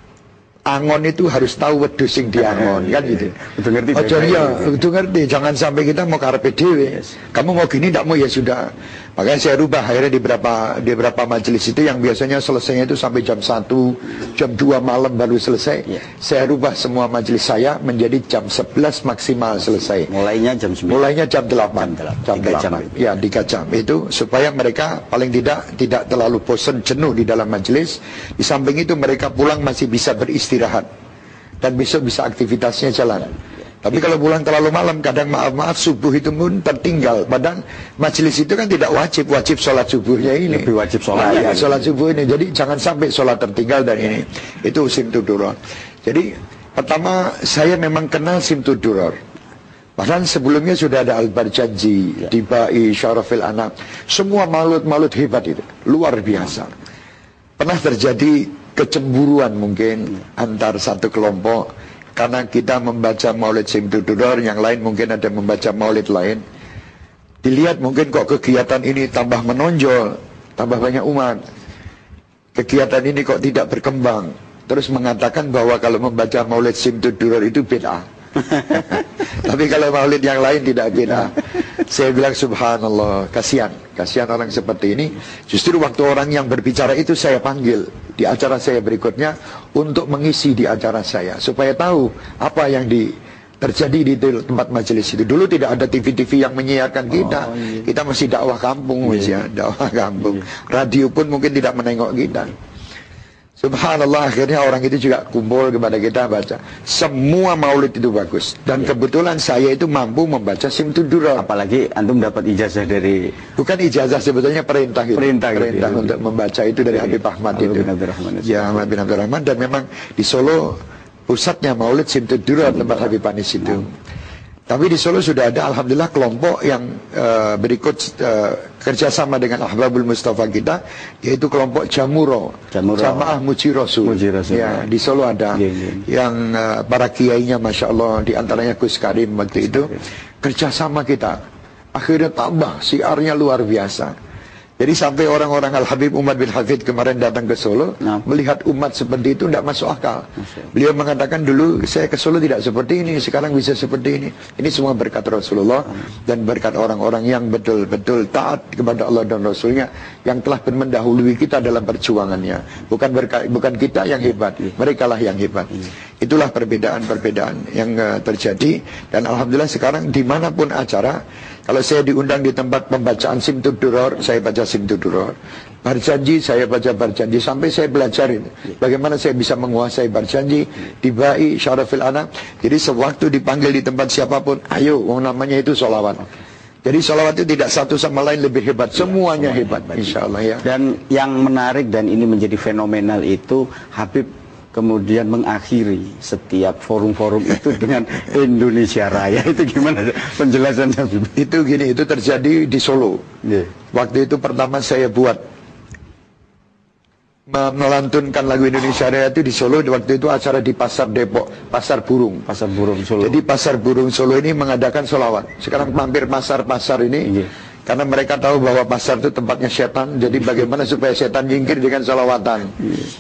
angon itu harus tahu wedhus sing diangon, kan gitu. Betul ngerti. Oh ya, betul ngerti. Jangan sampai kita mau karepe dhewe. Yes. Kamu mau gini tidak mau ya sudah. Makanya saya rubah akhirnya di beberapa di beberapa majelis itu yang biasanya selesainya itu sampai jam satu, jam dua malam baru selesai. Yeah. Saya rubah semua majelis saya menjadi jam sebelas maksimal selesai. Mulainya jam sembilan. Mulainya jam delapan. Jam delapan. Ya, tiga jam. Itu supaya mereka paling tidak tidak terlalu bosan jenuh di dalam majelis. Di samping itu mereka pulang masih bisa beristirahat dan besok bisa aktivitasnya jalan. Tapi kalau pulang terlalu malam, kadang maaf-maaf subuh itu pun tertinggal. Padahal majelis itu kan tidak wajib, wajib sholat subuhnya ini. Lebih wajib sholat. Nah, ya, sholat subuh ini. Jadi jangan sampai sholat tertinggal dan ini. Itu Simtud Duror. Jadi pertama saya memang kenal Simtud Duror. Padahal sebelumnya sudah ada Al-Barjanji, ya. Dibai, Syarafil Anam. Semua maulud-maulud hebat itu. Luar biasa. Pernah terjadi kecemburuan mungkin antar satu kelompok. Karena kita membaca maulid Simtud Duror, yang lain mungkin ada membaca maulid lain. Dilihat mungkin kok kegiatan ini tambah menonjol, tambah banyak umat. Kegiatan ini kok tidak berkembang. Terus mengatakan bahwa kalau membaca maulid Simtud Duror itu bid'ah. Tapi kalau maulid yang lain tidak bid'ah. Saya bilang subhanallah, kasihan. Kasihan orang seperti ini. Justru waktu orang yang berbicara itu saya panggil di acara saya berikutnya untuk mengisi di acara saya supaya tahu apa yang di terjadi di tempat majelis itu. Dulu tidak ada T V T V yang menyiarkan kita. Oh, iya. Kita masih dakwah kampung, iya. ya, dakwah kampung. Iya. Radio pun mungkin tidak menengok kita. Subhanallah, akhirnya orang itu juga kumpul kepada kita baca. Semua maulid itu bagus. Dan ya. kebetulan saya itu mampu membaca Simtud Duror. Apalagi antum dapat ijazah dari... Bukan ijazah, sebetulnya perintah gitu. Perintah, perintah gitu, untuk membaca itu dari Habib Ahmad itu. Bin Abdurrahman. Ya, Ahmad bin Abdurrahman. Dan memang di Solo pusatnya maulid Simtud Duror, tempat Habib Anis itu. Nah. Tapi di Solo sudah ada alhamdulillah kelompok yang uh, berikut uh, kerjasama dengan Ahbabul Mustafa kita, yaitu kelompok Jamuro, Jamuro. Jamaah Muji Rasul. Muji Rasul. Ya, di Solo ada yeah, yeah. yang uh, para kiainya masya Allah, di antaranya Gus Karim waktu itu kerjasama kita. akhirnya tambah, siarnya luar biasa. Jadi sampai orang-orang Al-Habib Umar bin Hafid kemarin datang ke Solo, nah, melihat umat seperti itu tidak masuk akal. Masuk. Beliau mengatakan dulu saya ke Solo tidak seperti ini, sekarang bisa seperti ini. Ini semua berkat Rasulullah dan berkat orang-orang yang betul-betul taat kepada Allah dan Rasulnya, yang telah mendahului kita dalam perjuangannya. Bukan berkat, bukan kita yang hebat, merekalah yang hebat. Itulah perbedaan-perbedaan yang uh, terjadi. Dan Alhamdulillah sekarang dimanapun acara, kalau saya diundang di tempat pembacaan Simtud Duror, saya baca Simtud Duror. Barjanji, saya baca Barjanji. Sampai saya belajarin bagaimana saya bisa menguasai Barjanji, Dibai, Syarafil Anak. Jadi sewaktu dipanggil di tempat siapapun, ayo, namanya itu sholawat. Jadi sholawat itu tidak satu sama lain lebih hebat, semuanya hebat, insya Allah ya. Dan yang menarik dan ini menjadi fenomenal itu, Habib kemudian mengakhiri setiap forum-forum itu dengan Indonesia Raya. Itu gimana penjelasannya? Itu gini, itu terjadi di Solo. Yeah. Waktu itu pertama saya buat melantunkan lagu Indonesia Raya itu di Solo. Waktu itu acara di Pasar Depok, Pasar Burung. Pasar Burung Solo. Jadi Pasar Burung Solo ini mengadakan sholawat. Sekarang mampir pasar-pasar ini, yeah, karena mereka tahu bahwa pasar itu tempatnya setan. Jadi bagaimana supaya setan nyingkir dengan sholawatan. Yeah.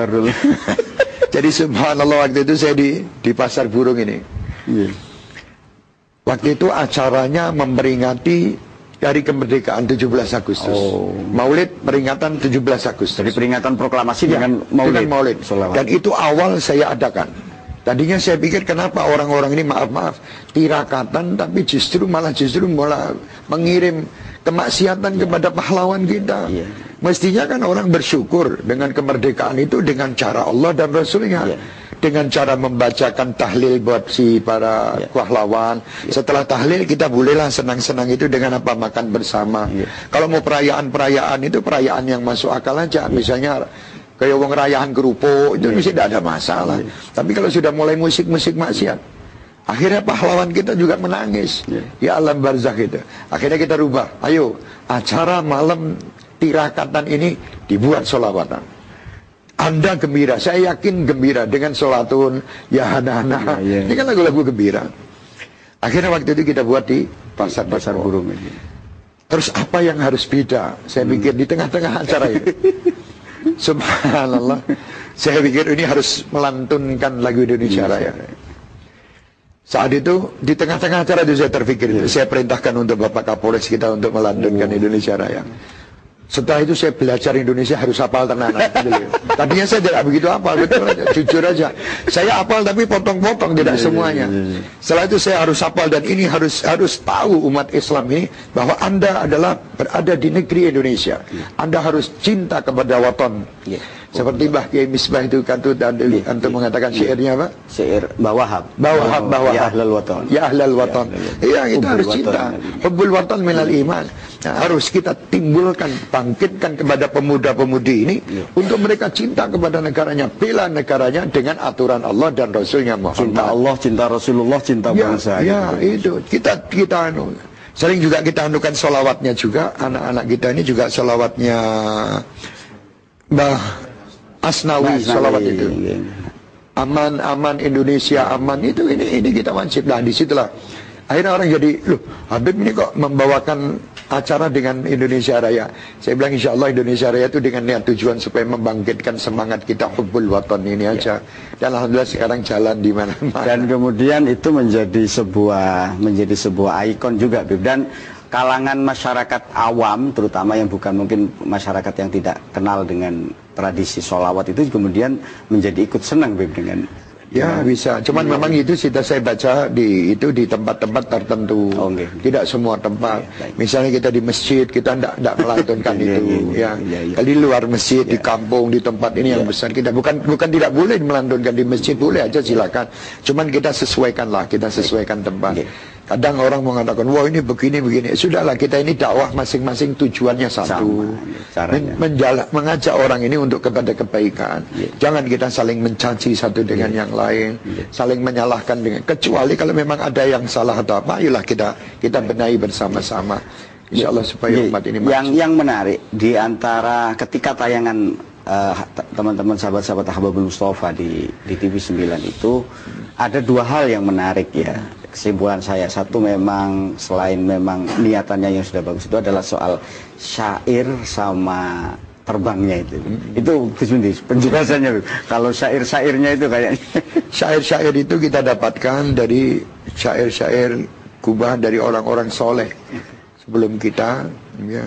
Jadi subhanallah waktu itu saya di di Pasar Burung ini. Yeah. Waktu itu acaranya memperingati Hari Kemerdekaan tujuh belas Agustus. Oh. Maulid peringatan tujuh belas Agustus. Jadi peringatan proklamasi ya, dengan Maulid. Dengan Maulid. Dan itu awal saya adakan. Tadinya saya pikir kenapa orang-orang ini maaf-maaf tirakatan, tapi justru malah justru malah mengirim kemaksiatan yeah. kepada pahlawan kita. Yeah. Mestinya kan orang bersyukur dengan kemerdekaan itu dengan cara Allah dan Rasulnya. Yeah. Dengan cara membacakan tahlil buat si para yeah. pahlawan. Yeah. Setelah tahlil kita bolehlah senang-senang itu dengan apa, makan bersama. Yeah. Kalau mau perayaan-perayaan itu perayaan yang masuk akal aja. Yeah. Misalnya kayak wong rayaan kerupuk itu yeah. tidak ada masalah. Yeah. Tapi kalau sudah mulai musik-musik maksiat, akhirnya pahlawan kita juga menangis. Yeah. Ya alam barzakh itu. Akhirnya kita rubah. Ayo, acara malam tirakatan ini dibuat sholawatan. Anda gembira, saya yakin gembira dengan sholatun, ya hana-hana. Yeah, yeah. Ini kan lagu-lagu gembira. Akhirnya waktu itu kita buat di Pasar Pasar Burung ini. Terus apa yang harus beda? Saya hmm. pikir di tengah-tengah acara itu. Subhanallah. Saya pikir ini harus melantunkan lagu Indonesia Raya. Saat itu di tengah-tengah acara itu saya terpikir itu. Saya perintahkan untuk Bapak Kapolres kita untuk melantunkan oh. Indonesia Raya. Setelah itu saya belajar Indonesia harus hafal tenan. Tadinya saya tidak begitu hafal, betul aja, jujur aja. Saya hafal tapi potong-potong, tidak semuanya. Setelah itu saya harus hafal dan ini harus harus tahu umat Islam ini bahwa Anda adalah berada di negeri Indonesia. Anda harus cinta kepada waton. Seperti Mbah Kiai Misbah itu kan tuh tadi antum mengatakan syairnya apa? Syair Bawahab. Bawahab, Bawahab. Ya ahlal waton. Ya ahlal waton. Iya, itu harus cinta. Hubbul waton minal iman. Nah, harus kita timbulkan, bangkitkan kepada pemuda-pemudi ini ya. Untuk mereka cinta kepada negaranya, bela negaranya dengan aturan Allah dan Rasulnya Muhammad. Cinta Allah, cinta Rasulullah, cinta ya, bangsa. Ya, gitu. itu kita kita anu. Sering juga kita anukan solawatnya juga. Anak-anak kita ini juga solawatnya Mbah Asnawi, solawat itu. Aman, aman Indonesia, aman itu ini ini kita wajib. Nah, disitulah akhirnya orang jadi, loh, Habib ini kok membawakan acara dengan Indonesia Raya. Saya bilang insya Allah Indonesia Raya itu dengan niat tujuan supaya membangkitkan semangat kita hubbul waton ini aja. Ya. Dan alhamdulillah sekarang jalan di mana-mana. Dan kemudian itu menjadi sebuah menjadi sebuah ikon juga, Bib. Dan kalangan masyarakat awam, terutama yang bukan mungkin masyarakat yang tidak kenal dengan tradisi sholawat itu kemudian menjadi ikut senang, Bib, dengan ya bisa, cuman ya, memang itu sudah saya baca di itu di tempat-tempat tertentu, oh, okay. Tidak semua tempat. Ya, misalnya kita di masjid kita tidak tidak melantunkan itu, ya. Ya, ya, ya. Kalau di luar masjid, ya. Di kampung, di tempat ini ya. Yang besar kita bukan bukan tidak boleh melantunkan di masjid, boleh aja silakan. Cuman kita sesuaikanlah, kita sesuaikan tempat. Ya. Kadang orang mengatakan, wah ini begini begini. Sudahlah, kita ini dakwah masing-masing tujuannya satu, Men menjala, mengajak orang ini untuk kepada kebaikan. Yeah. Jangan kita saling mencaci satu dengan yeah. yang lain, yeah. saling menyalahkan dengan. Kecuali kalau memang ada yang salah atau apa, ayolah kita kita benahi bersama-sama. Insya Allah supaya yeah. umat ini maju. Yang yang menarik di antara ketika tayangan teman-teman uh, sahabat-sahabat Ahbabul Mustafa di di T V sembilan itu ada dua hal yang menarik ya. kesimpulan saya, satu memang selain memang niatannya yang sudah bagus, itu adalah soal syair sama terbangnya itu. Hmm. Itu Gus penjelasannya. Kalau syair-syairnya itu kayaknya. Syair-syair itu kita dapatkan dari syair-syair kubahan dari orang-orang soleh sebelum kita, ya.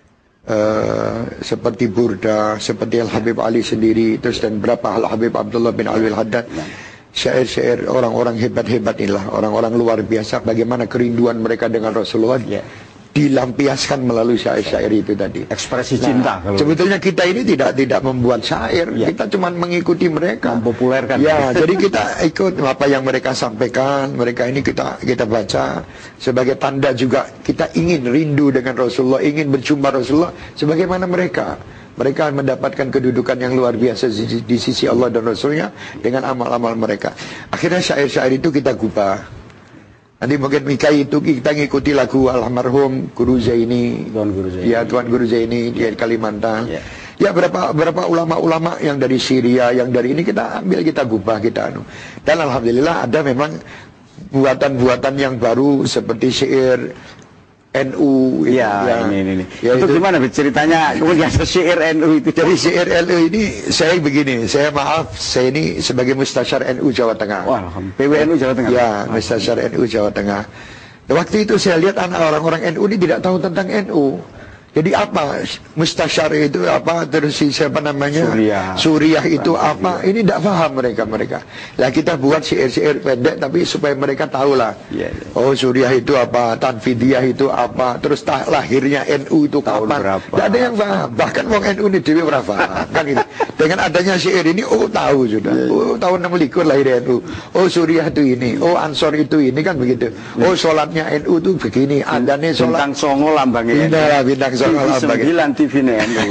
Uh, seperti Burda, seperti Al-Habib Ali sendiri, terus dan berapa Al-Habib Abdullah bin Alwi Al-Haddad. Syair-syair orang-orang hebat-hebat inilah, orang-orang luar biasa, bagaimana kerinduan mereka dengan Rasulullah, yeah, dilampiaskan melalui syair-syair itu tadi. Ekspresi cinta. Nah, sebetulnya kita ini tidak tidak membuat syair, ya, kita cuma mengikuti mereka, mempopulerkan. Ya, jadi kita ikut apa yang mereka sampaikan, mereka ini kita kita baca sebagai tanda juga kita ingin rindu dengan Rasulullah, ingin berjumpa Rasulullah sebagaimana mereka. Mereka mendapatkan kedudukan yang luar biasa di, di sisi Allah dan Rasulnya dengan amal-amal mereka. Akhirnya syair-syair itu kita gubah. Nanti mungkin Mika itu kita ngikuti lagu almarhum Guru Zaini, Tuan Guru Zaini, ya Tuan Guru Zaini di Kalimantan. Ya, ya berapa berapa ulama-ulama yang dari Syria, yang dari ini kita ambil, kita gubah, kita anu. Dan alhamdulillah ada memang buatan-buatan yang baru seperti syair N U. Ya, ya, ini ini. Ya, itu, itu gimana ceritanya? Kemudian syair N U itu. Dari syair N U ini saya begini, saya maaf, saya ini sebagai mustasyar N U Jawa Tengah. Wah, P W N U Jawa Tengah. Ya, mustasyar N U Jawa Tengah. Waktu itu saya lihat anak orang-orang N U ini tidak tahu tentang N U. Jadi apa mustasyar itu apa, terus siapa namanya Suriah, Suriah itu apa, ini tidak paham mereka mereka. Lah kita buat syair-syair pendek tapi supaya mereka tahu lah. Ya, ya. Oh Suriah itu apa, Tanfidiyah itu apa, terus lahirnya N U itu tahun kapan? berapa? Tidak ada yang paham. Bahkan wong N U ini dewi berapa? Kan gitu. Dengan adanya syair ini, oh tahu sudah. Ya, ya. Oh tahun enam likur lahir N U. Oh Suriah itu ini. Oh Ansor itu ini, kan begitu. Oh sholatnya N U itu begini. Adanya sholat. Bintang songo lambangnya. Bintang, bintang songo. Sembilan T V nih N U.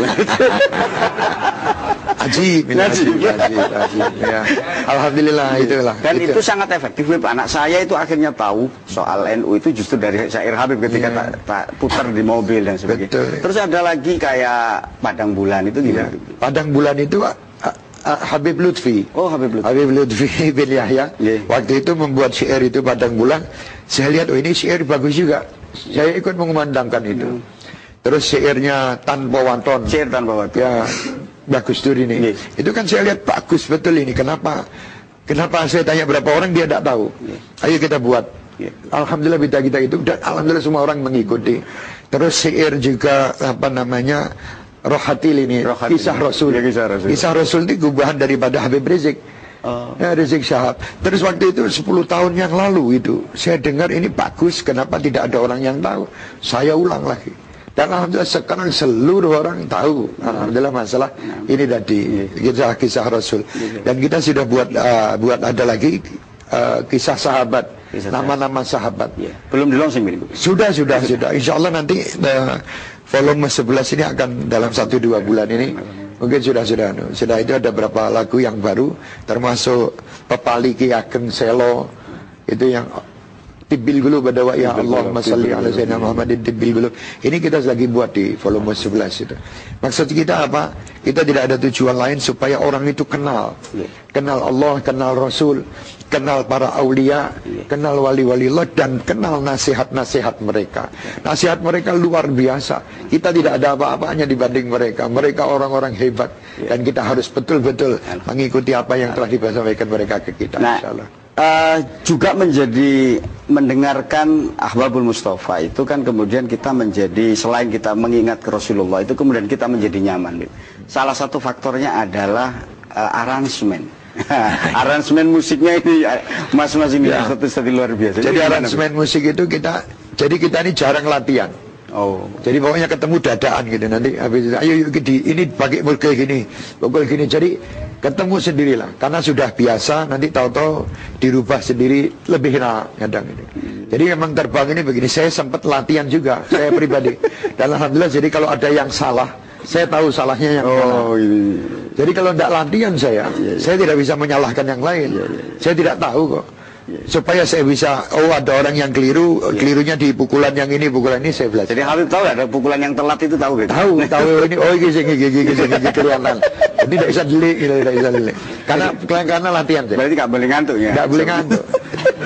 Ajib, ajib, ajib, ajib. Ya. Alhamdulillah itulah. Dan itu, itu sangat efektif. Anak saya itu akhirnya tahu soal N U itu justru dari syair Habib ketika yeah. tak, tak putar di mobil dan sebagainya. Betul. Terus ada lagi kayak Padang Bulan itu gimana? Yeah. Padang Bulan itu uh, uh, Habib Lutfi. Oh Habib Lutfi. Habib Lutfi bin Yahya. Yeah. Waktu itu membuat syair itu Padang Bulan. Saya lihat oh ini syair bagus juga. Saya ikut mengumandangkan itu. Hmm. Terus syairnya Tanpa Wanton. Syair Tanpa Wanton. Ya, bagus tuh ini. Yes. Itu kan saya lihat bagus betul ini. Kenapa? Kenapa saya tanya berapa orang dia tidak tahu. Yes. Ayo kita buat. Yes. Alhamdulillah kita kita itu dan alhamdulillah semua orang mengikuti. Terus syair juga apa namanya Rohatil ini, Rohatil. Kisah Rasul. Ya, kisah Rasul. Kisah Rasul itu gubahan daripada Habib Rizik. Oh. Ya, Rizik Syahab. Terus waktu itu sepuluh tahun yang lalu itu saya dengar ini bagus. Kenapa tidak ada orang yang tahu? Saya ulang lagi. Dan alhamdulillah sekarang seluruh orang tahu. Alhamdulillah masalah ini tadi kisah-kisah Rasul. Dan kita sudah buat uh, buat ada lagi uh, kisah sahabat, nama-nama sahabat. Ya. Belum di launching ini. Sudah, sudah, sudah. Insya Allah nanti uh, volume sebelas ini akan dalam satu dua bulan ini. Mungkin sudah sudah sudah itu ada beberapa lagu yang baru, termasuk Pepali Ki Ageng Selo itu yang Tibil Gulub pada wa ya Allahumma salli ala sayyidina Muhammadin Tibil Gulub. Ini kita lagi buat di volume sebelas itu. Maksud kita apa? Kita tidak ada tujuan lain supaya orang itu kenal. Kenal Allah, kenal Rasul, kenal para aulia, kenal wali-wali Allah, dan kenal nasihat-nasihat mereka. Nasihat mereka luar biasa. Kita tidak ada apa-apanya dibanding mereka. Mereka orang-orang hebat. Dan kita harus betul-betul mengikuti apa yang telah disampaikan mereka ke kita. Nah, insyaallah. Uh, juga menjadi mendengarkan Ahbabul Mustafa itu kan kemudian kita menjadi, selain kita mengingat ke Rasulullah itu kemudian kita menjadi nyaman. Salah satu faktornya adalah uh, aransemen. Aransemen musiknya ini mas-mas ini ya. Satu satu luar biasa. Jadi aransemen musik itu kita, jadi kita ini jarang latihan. Oh, jadi pokoknya ketemu dadaan gitu nanti habis itu, ayo yuk di ini pakai pukul gini, pukul gini. Jadi ketemu sendirilah karena sudah biasa, nanti tahu-tahu dirubah sendiri lebih enak kadang ini. Jadi memang terbang ini begini, saya sempat latihan juga saya pribadi. Dan alhamdulillah jadi kalau ada yang salah, saya tahu salahnya yang mana. Oh, ini. Jadi kalau tidak latihan saya, ya, ya. saya tidak bisa menyalahkan yang lain. Ya, ya. Saya tidak tahu kok. Supaya saya bisa, oh ada orang yang keliru, yeah. kelirunya di pukulan yang ini, pukulan ini saya belajar. Jadi Habib tahu ada pukulan yang telat itu tahu gitu? Tahu, tahu ini, oh ini gini, gini, gini, gini, kelihatan. Jadi tidak bisa delik, tidak bisa delik. Karena karena latihan. Berarti nggak boleh ngantuk ya? Nggak boleh ngantuk.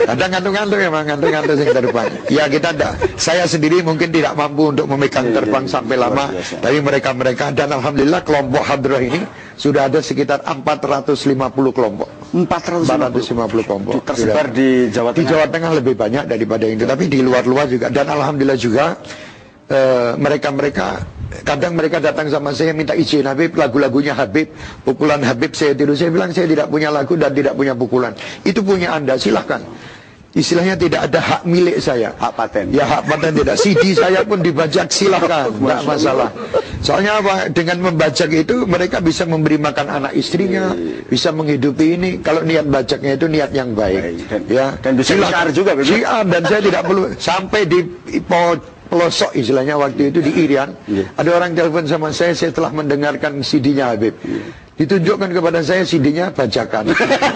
Kadang ngantuk-ngantuk emang, ngantuk-ngantuk yang terbang. Ya kita tidak, saya sendiri mungkin tidak mampu untuk memegang terbang sampai lama. Tapi mereka-mereka, dan alhamdulillah kelompok hadrah ini sudah ada sekitar empat ratus lima puluh kelompok. empat ratus lima puluh kelompok. Tersebar di Jawa Tengah. Di Jawa Tengah lebih banyak daripada ini, tapi di luar-luar juga. Dan alhamdulillah juga mereka-mereka uh, kadang mereka datang sama saya minta izin Habib, lagu-lagunya Habib, pukulan Habib saya tiru. Saya bilang saya tidak punya lagu dan tidak punya pukulan. Itu punya Anda, silahkan. Istilahnya tidak ada hak milik saya. Hak paten. Ya hak paten tidak. C D saya pun dibajak, silahkan, tidak masalah. Soalnya apa? Dengan membajak itu mereka bisa memberi makan anak istrinya, bisa menghidupi ini. Kalau niat bajaknya itu niat yang baik. Dan, ya. Dan bisa syiar juga. Syiar, dan saya tidak perlu sampai di pelosok istilahnya waktu itu di Irian, yeah. Ada orang telepon sama saya setelah mendengarkan C D-nya Habib, yeah. Ditunjukkan kepada saya C D-nya bajakan.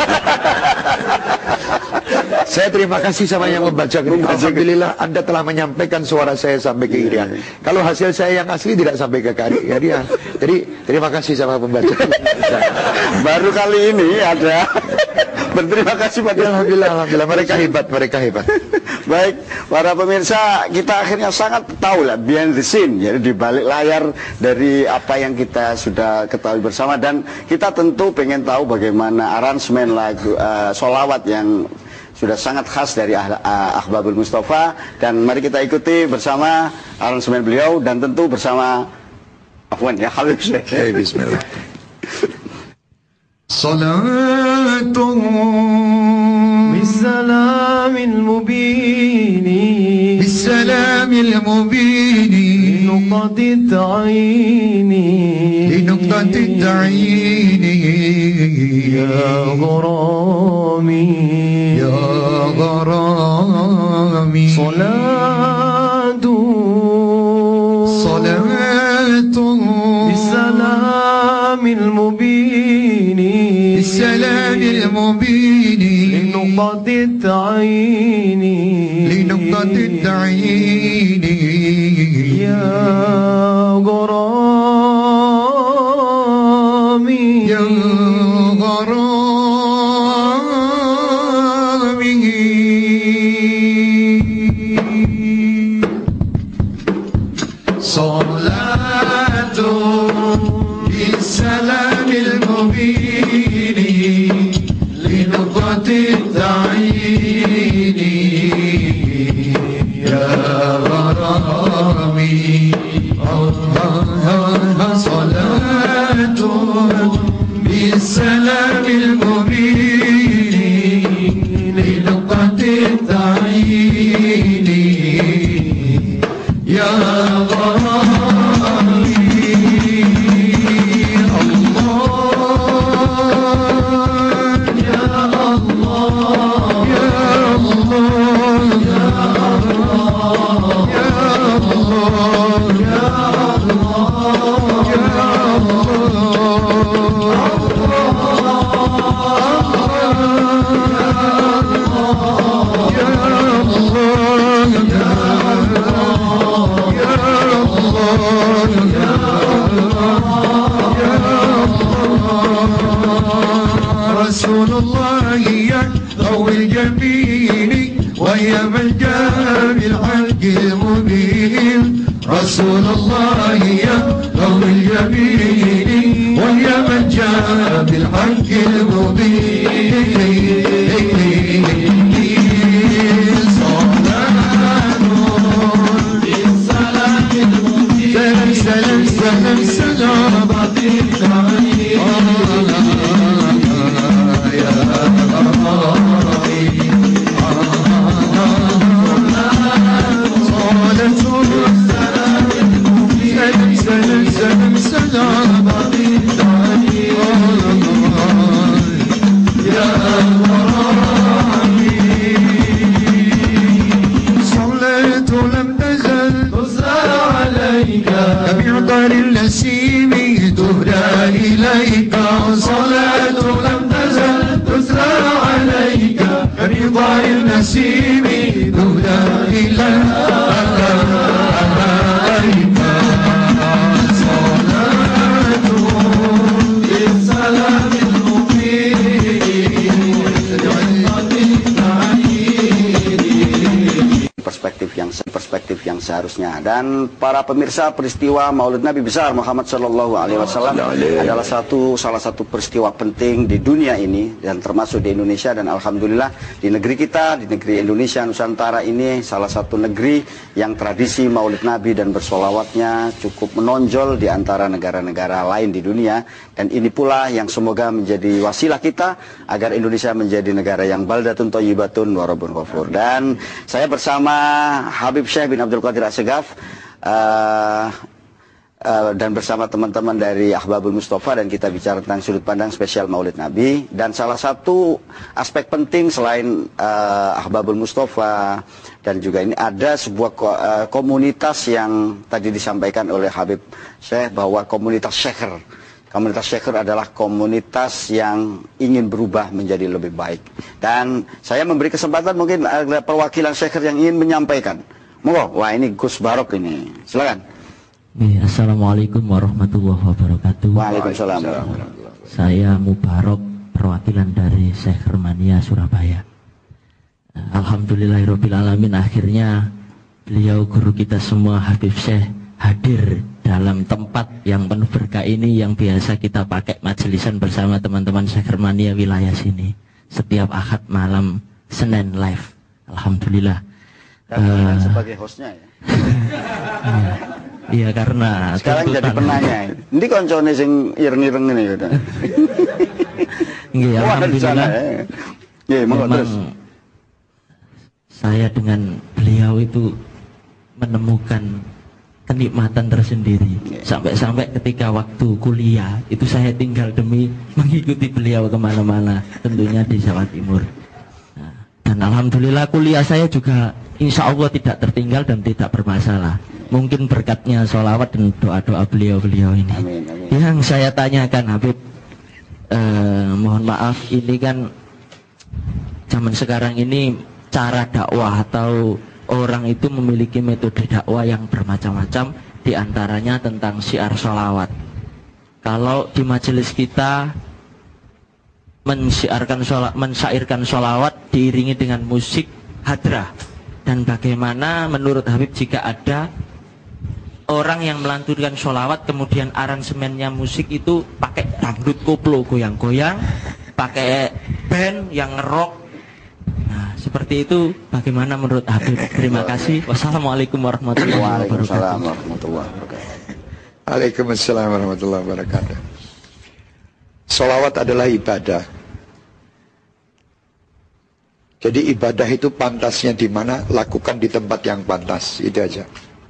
Saya terima kasih sama yang membajak ini. Alhamdulillah Anda telah menyampaikan suara saya sampai ke Irian. Kalau hasil saya yang asli tidak sampai ke Irian. Jadi terima kasih sama pembajak. Baru kali ini ada. Berterima kasih pada Alhamdulillah, Alhamdulillah mereka hebat, mereka hebat. Baik, para pemirsa, kita akhirnya sangat tahu lah behind the scene, jadi di balik layar dari apa yang kita sudah ketahui bersama, dan kita tentu pengen tahu bagaimana aransemen lagu uh, sholawat yang sudah sangat khas dari ah, uh, Ahbabul Mustafa, dan mari kita ikuti bersama aransemen beliau dan tentu bersama Afwan ya Habib. Hey, bismillah. صلاة بالسلام المبين بالسلام المبين لنقطة التعين لنقطة التعين يا غرامي يا غرامي صلاة صلاة بالسلام المبين بالسلام المبين لنقطة التعين لنقطة التعين يا غرامي يا غرامي صلاة بالسلام المبين لنقطة التعين يا غرامي صلاة بالسلام المبين لنقطة التعين يا غرامي رسول الله يا ضوء الجبين ويا من جاء بالحق المبين رسول الله يا ضوء الجبين ويا من جاء بالحق المبين سلام سلام سلام سلام صليت لم تزل تسرى عليك كمعطر النسيم تهدى إليك صلاة لم تزل تسرى عليك كمعطر النسيم تهدى إليك صلاة بالسلام المبين seharusnya. Dan para pemirsa, peristiwa Maulid Nabi besar Muhammad Shallallahu Alaihi Wasallam adalah satu salah satu peristiwa penting di dunia ini dan termasuk di Indonesia. Dan alhamdulillah di negeri kita, di negeri Indonesia Nusantara ini salah satu negeri yang tradisi Maulid Nabi dan bersolawatnya cukup menonjol di antara negara-negara lain di dunia. Dan ini pula yang semoga menjadi wasilah kita agar Indonesia menjadi negara yang baldatun thayyibatun wa rabbun ghafur. Dan saya bersama Habib Syekh bin Abdul Qadir Assegaf uh, uh, dan bersama teman-teman dari Ahbabul Mustafa, dan kita bicara tentang sudut pandang spesial Maulid Nabi. Dan salah satu aspek penting selain uh, Ahbabul Mustafa dan juga ini ada sebuah ko uh, komunitas yang tadi disampaikan oleh Habib Syekh bahwa komunitas Syekhir. Komunitas Syekhir adalah komunitas yang ingin berubah menjadi lebih baik. Dan saya memberi kesempatan mungkin ada perwakilan Syekhir yang ingin menyampaikan. Monggo, wah ini Gus Barok ini. Silakan. Assalamualaikum warahmatullahi wabarakatuh. Waalaikumsalam. Saya Mubarok, perwakilan dari Syekhir Mania Surabaya. Alhamdulillahirabbil alamin, akhirnya beliau guru kita semua Habib Syekh hadir dalam tempat yang penuh berkah ini, yang biasa kita pakai majelisan bersama teman-teman Syekhir Mania wilayah sini setiap Ahad malam Senin live. Alhamdulillah. Uh, sebagai hostnya ya. Iya, karena sekarang tuntutan. Jadi penanya. Ini koncone sing ireng-ireng ini gitu. Nggih, alhamdulillah. Ya, memang terus. Saya dengan beliau itu menemukan kenikmatan tersendiri. Sampai-sampai ketika waktu kuliah itu saya tinggal demi mengikuti beliau kemana-mana, tentunya di Jawa Timur. Nah, dan alhamdulillah kuliah saya juga insya Allah tidak tertinggal dan tidak bermasalah. Mungkin berkatnya sholawat dan doa-doa beliau-beliau ini. Amin, amin. Yang saya tanyakan Habib, eh, mohon maaf, ini kan zaman sekarang ini cara dakwah atau orang itu memiliki metode dakwah yang bermacam-macam, diantaranya tentang syiar sholawat. Kalau di majelis kita mensyiarkan sholawat, mensyairkan sholawat diiringi dengan musik hadrah. Dan bagaimana menurut Habib jika ada orang yang melantunkan sholawat kemudian aransemennya musik itu pakai dangdut koplo goyang-goyang, pakai band yang ngerok. Nah, seperti itu bagaimana menurut Habib? Terima kasih. Wassalamualaikum warahmatullahi wabarakatuh. Waalaikumsalam warahmatullahi wabarakatuh. Sholawat adalah ibadah. Jadi ibadah itu pantasnya di mana, lakukan di tempat yang pantas. Itu aja.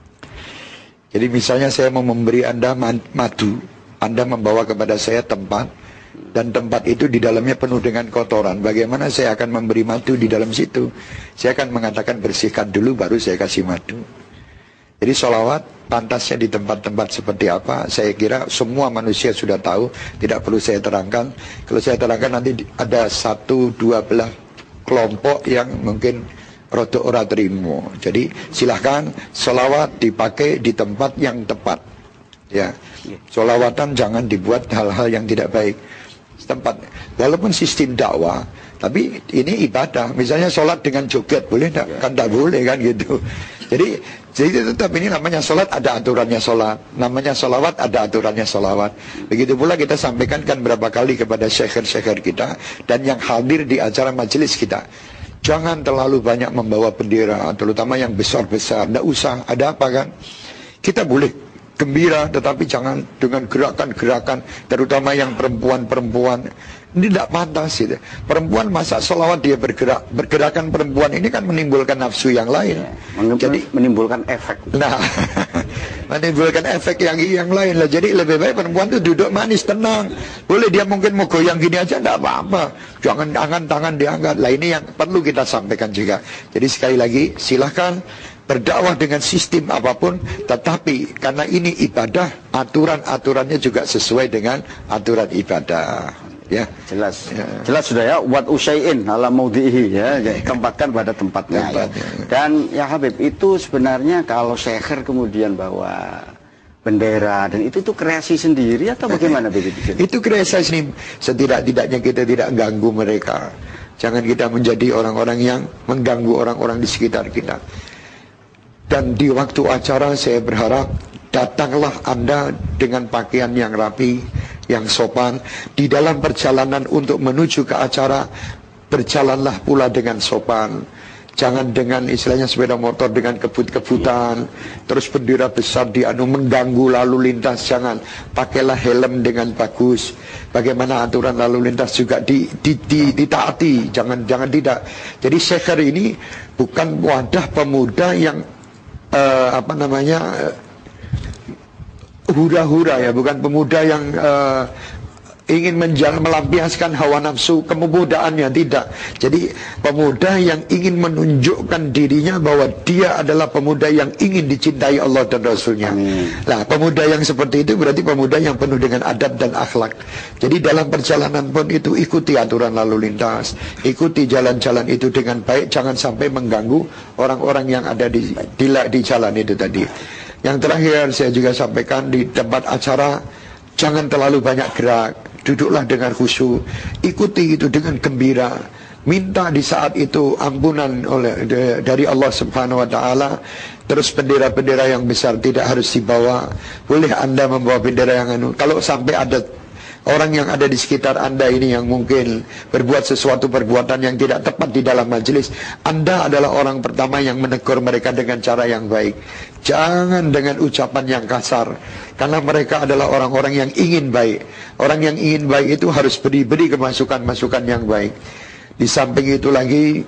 Jadi misalnya saya mau memberi Anda madu, Anda membawa kepada saya tempat, dan tempat itu di dalamnya penuh dengan kotoran. Bagaimana saya akan memberi madu di dalam situ? Saya akan mengatakan bersihkan dulu baru saya kasih madu. Jadi sholawat pantasnya di tempat-tempat seperti apa, saya kira semua manusia sudah tahu, tidak perlu saya terangkan. Kalau saya terangkan nanti ada satu dua belah kelompok yang mungkin rodo ora terima. Jadi silahkan sholawat dipakai di tempat yang tepat. Ya, sholawatan jangan dibuat hal-hal yang tidak baik. Tempat, walaupun sistem dakwah, tapi ini ibadah. Misalnya sholat dengan joget, boleh enggak? Kan tidak boleh kan gitu. Jadi, jadi tetap ini namanya sholat ada aturannya sholat, namanya sholawat ada aturannya sholawat. Begitu pula kita sampaikan kan berapa kali kepada syekhir-syekhir kita dan yang hadir di acara majelis kita. Jangan terlalu banyak membawa bendera, terutama yang besar-besar. Tidak usah. Ada apa kan? Kita boleh gembira, tetapi jangan dengan gerakan-gerakan, terutama yang perempuan-perempuan. Ini tidak pantas gitu. Perempuan masa selawat dia bergerak, bergerakan perempuan ini kan menimbulkan nafsu yang lain. Ya, jadi menimbulkan efek. Nah, menimbulkan efek yang yang lain lah. Jadi lebih baik perempuan itu duduk manis, tenang. Boleh dia mungkin mau goyang gini aja, tidak apa-apa. Jangan tangan-tangan diangkat. Lah ini yang perlu kita sampaikan juga. Jadi sekali lagi silahkan berdakwah dengan sistem apapun, tetapi karena ini ibadah, aturan-aturannya juga sesuai dengan aturan ibadah. Ya, jelas, ya. Jelas sudah ya. Wat usaiin ala maudhihi ya, tempatkan pada tempatnya. Tempat, ya. Ya. Dan ya Habib, itu sebenarnya kalau syekhir kemudian bawa bendera dan itu tuh kreasi sendiri atau bagaimana begitu? Itu kreasi sendiri. Setidak-tidaknya kita tidak ganggu mereka. Jangan kita menjadi orang-orang yang mengganggu orang-orang di sekitar kita. Dan di waktu acara saya berharap datanglah Anda dengan pakaian yang rapi, yang sopan. Di dalam perjalanan untuk menuju ke acara, berjalanlah pula dengan sopan. Jangan dengan istilahnya sepeda motor dengan kebut-kebutan, terus bendera besar di anu mengganggu lalu lintas. Jangan, pakailah helm dengan bagus. Bagaimana aturan lalu lintas juga di, di, di, ditaati. Jangan jangan tidak. Jadi Syekhar ini bukan wadah pemuda yang uh, apa namanya hura-hura ya, bukan pemuda yang uh, ingin menjalan melampiaskan hawa nafsu kemudaannya, tidak. Jadi pemuda yang ingin menunjukkan dirinya bahwa dia adalah pemuda yang ingin dicintai Allah dan Rasulnya. Nah, pemuda yang seperti itu berarti pemuda yang penuh dengan adab dan akhlak. Jadi dalam perjalanan pun itu ikuti aturan lalu lintas, ikuti jalan-jalan itu dengan baik, jangan sampai mengganggu orang-orang yang ada di, di di jalan itu tadi. Yang terakhir saya juga sampaikan di tempat acara, jangan terlalu banyak gerak. Duduklah dengan khusyuk, ikuti itu dengan gembira, minta di saat itu ampunan oleh dari Allah Subhanahu wa taala. Terus bendera-bendera yang besar tidak harus dibawa. Boleh Anda membawa bendera yang anu. Kalau sampai ada orang yang ada di sekitar Anda ini yang mungkin berbuat sesuatu perbuatan yang tidak tepat di dalam majelis, Anda adalah orang pertama yang menegur mereka dengan cara yang baik. Jangan dengan ucapan yang kasar, karena mereka adalah orang-orang yang ingin baik. Orang yang ingin baik itu harus beri-beri kemasukan-masukan yang baik. Di samping itu lagi,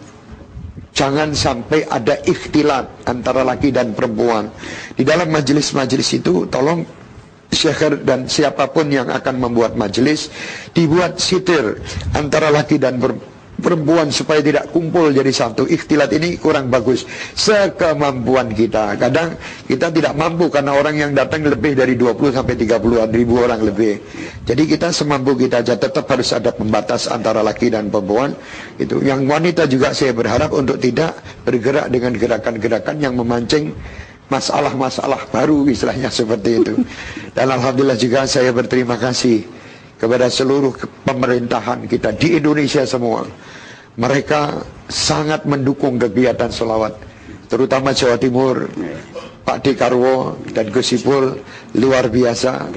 jangan sampai ada ikhtilat antara laki dan perempuan. Di dalam majelis-majelis itu, tolong Syekhar dan siapapun yang akan membuat majelis, dibuat sitir antara laki dan perempuan supaya tidak kumpul jadi satu. Ikhtilat ini kurang bagus. Sekemampuan kita. Kadang kita tidak mampu karena orang yang datang lebih dari dua puluh sampai tiga puluh ribu orang lebih. Jadi kita semampu kita aja, tetap harus ada pembatas antara laki dan perempuan. Itu. Yang wanita juga saya berharap untuk tidak bergerak dengan gerakan-gerakan yang memancing masalah-masalah baru, istilahnya seperti itu. Dan alhamdulillah juga saya berterima kasih kepada seluruh pemerintahan kita di Indonesia semua. Mereka sangat mendukung kegiatan sholawat, terutama Jawa Timur, Pak Dekarwo dan Gus Ipul luar biasa.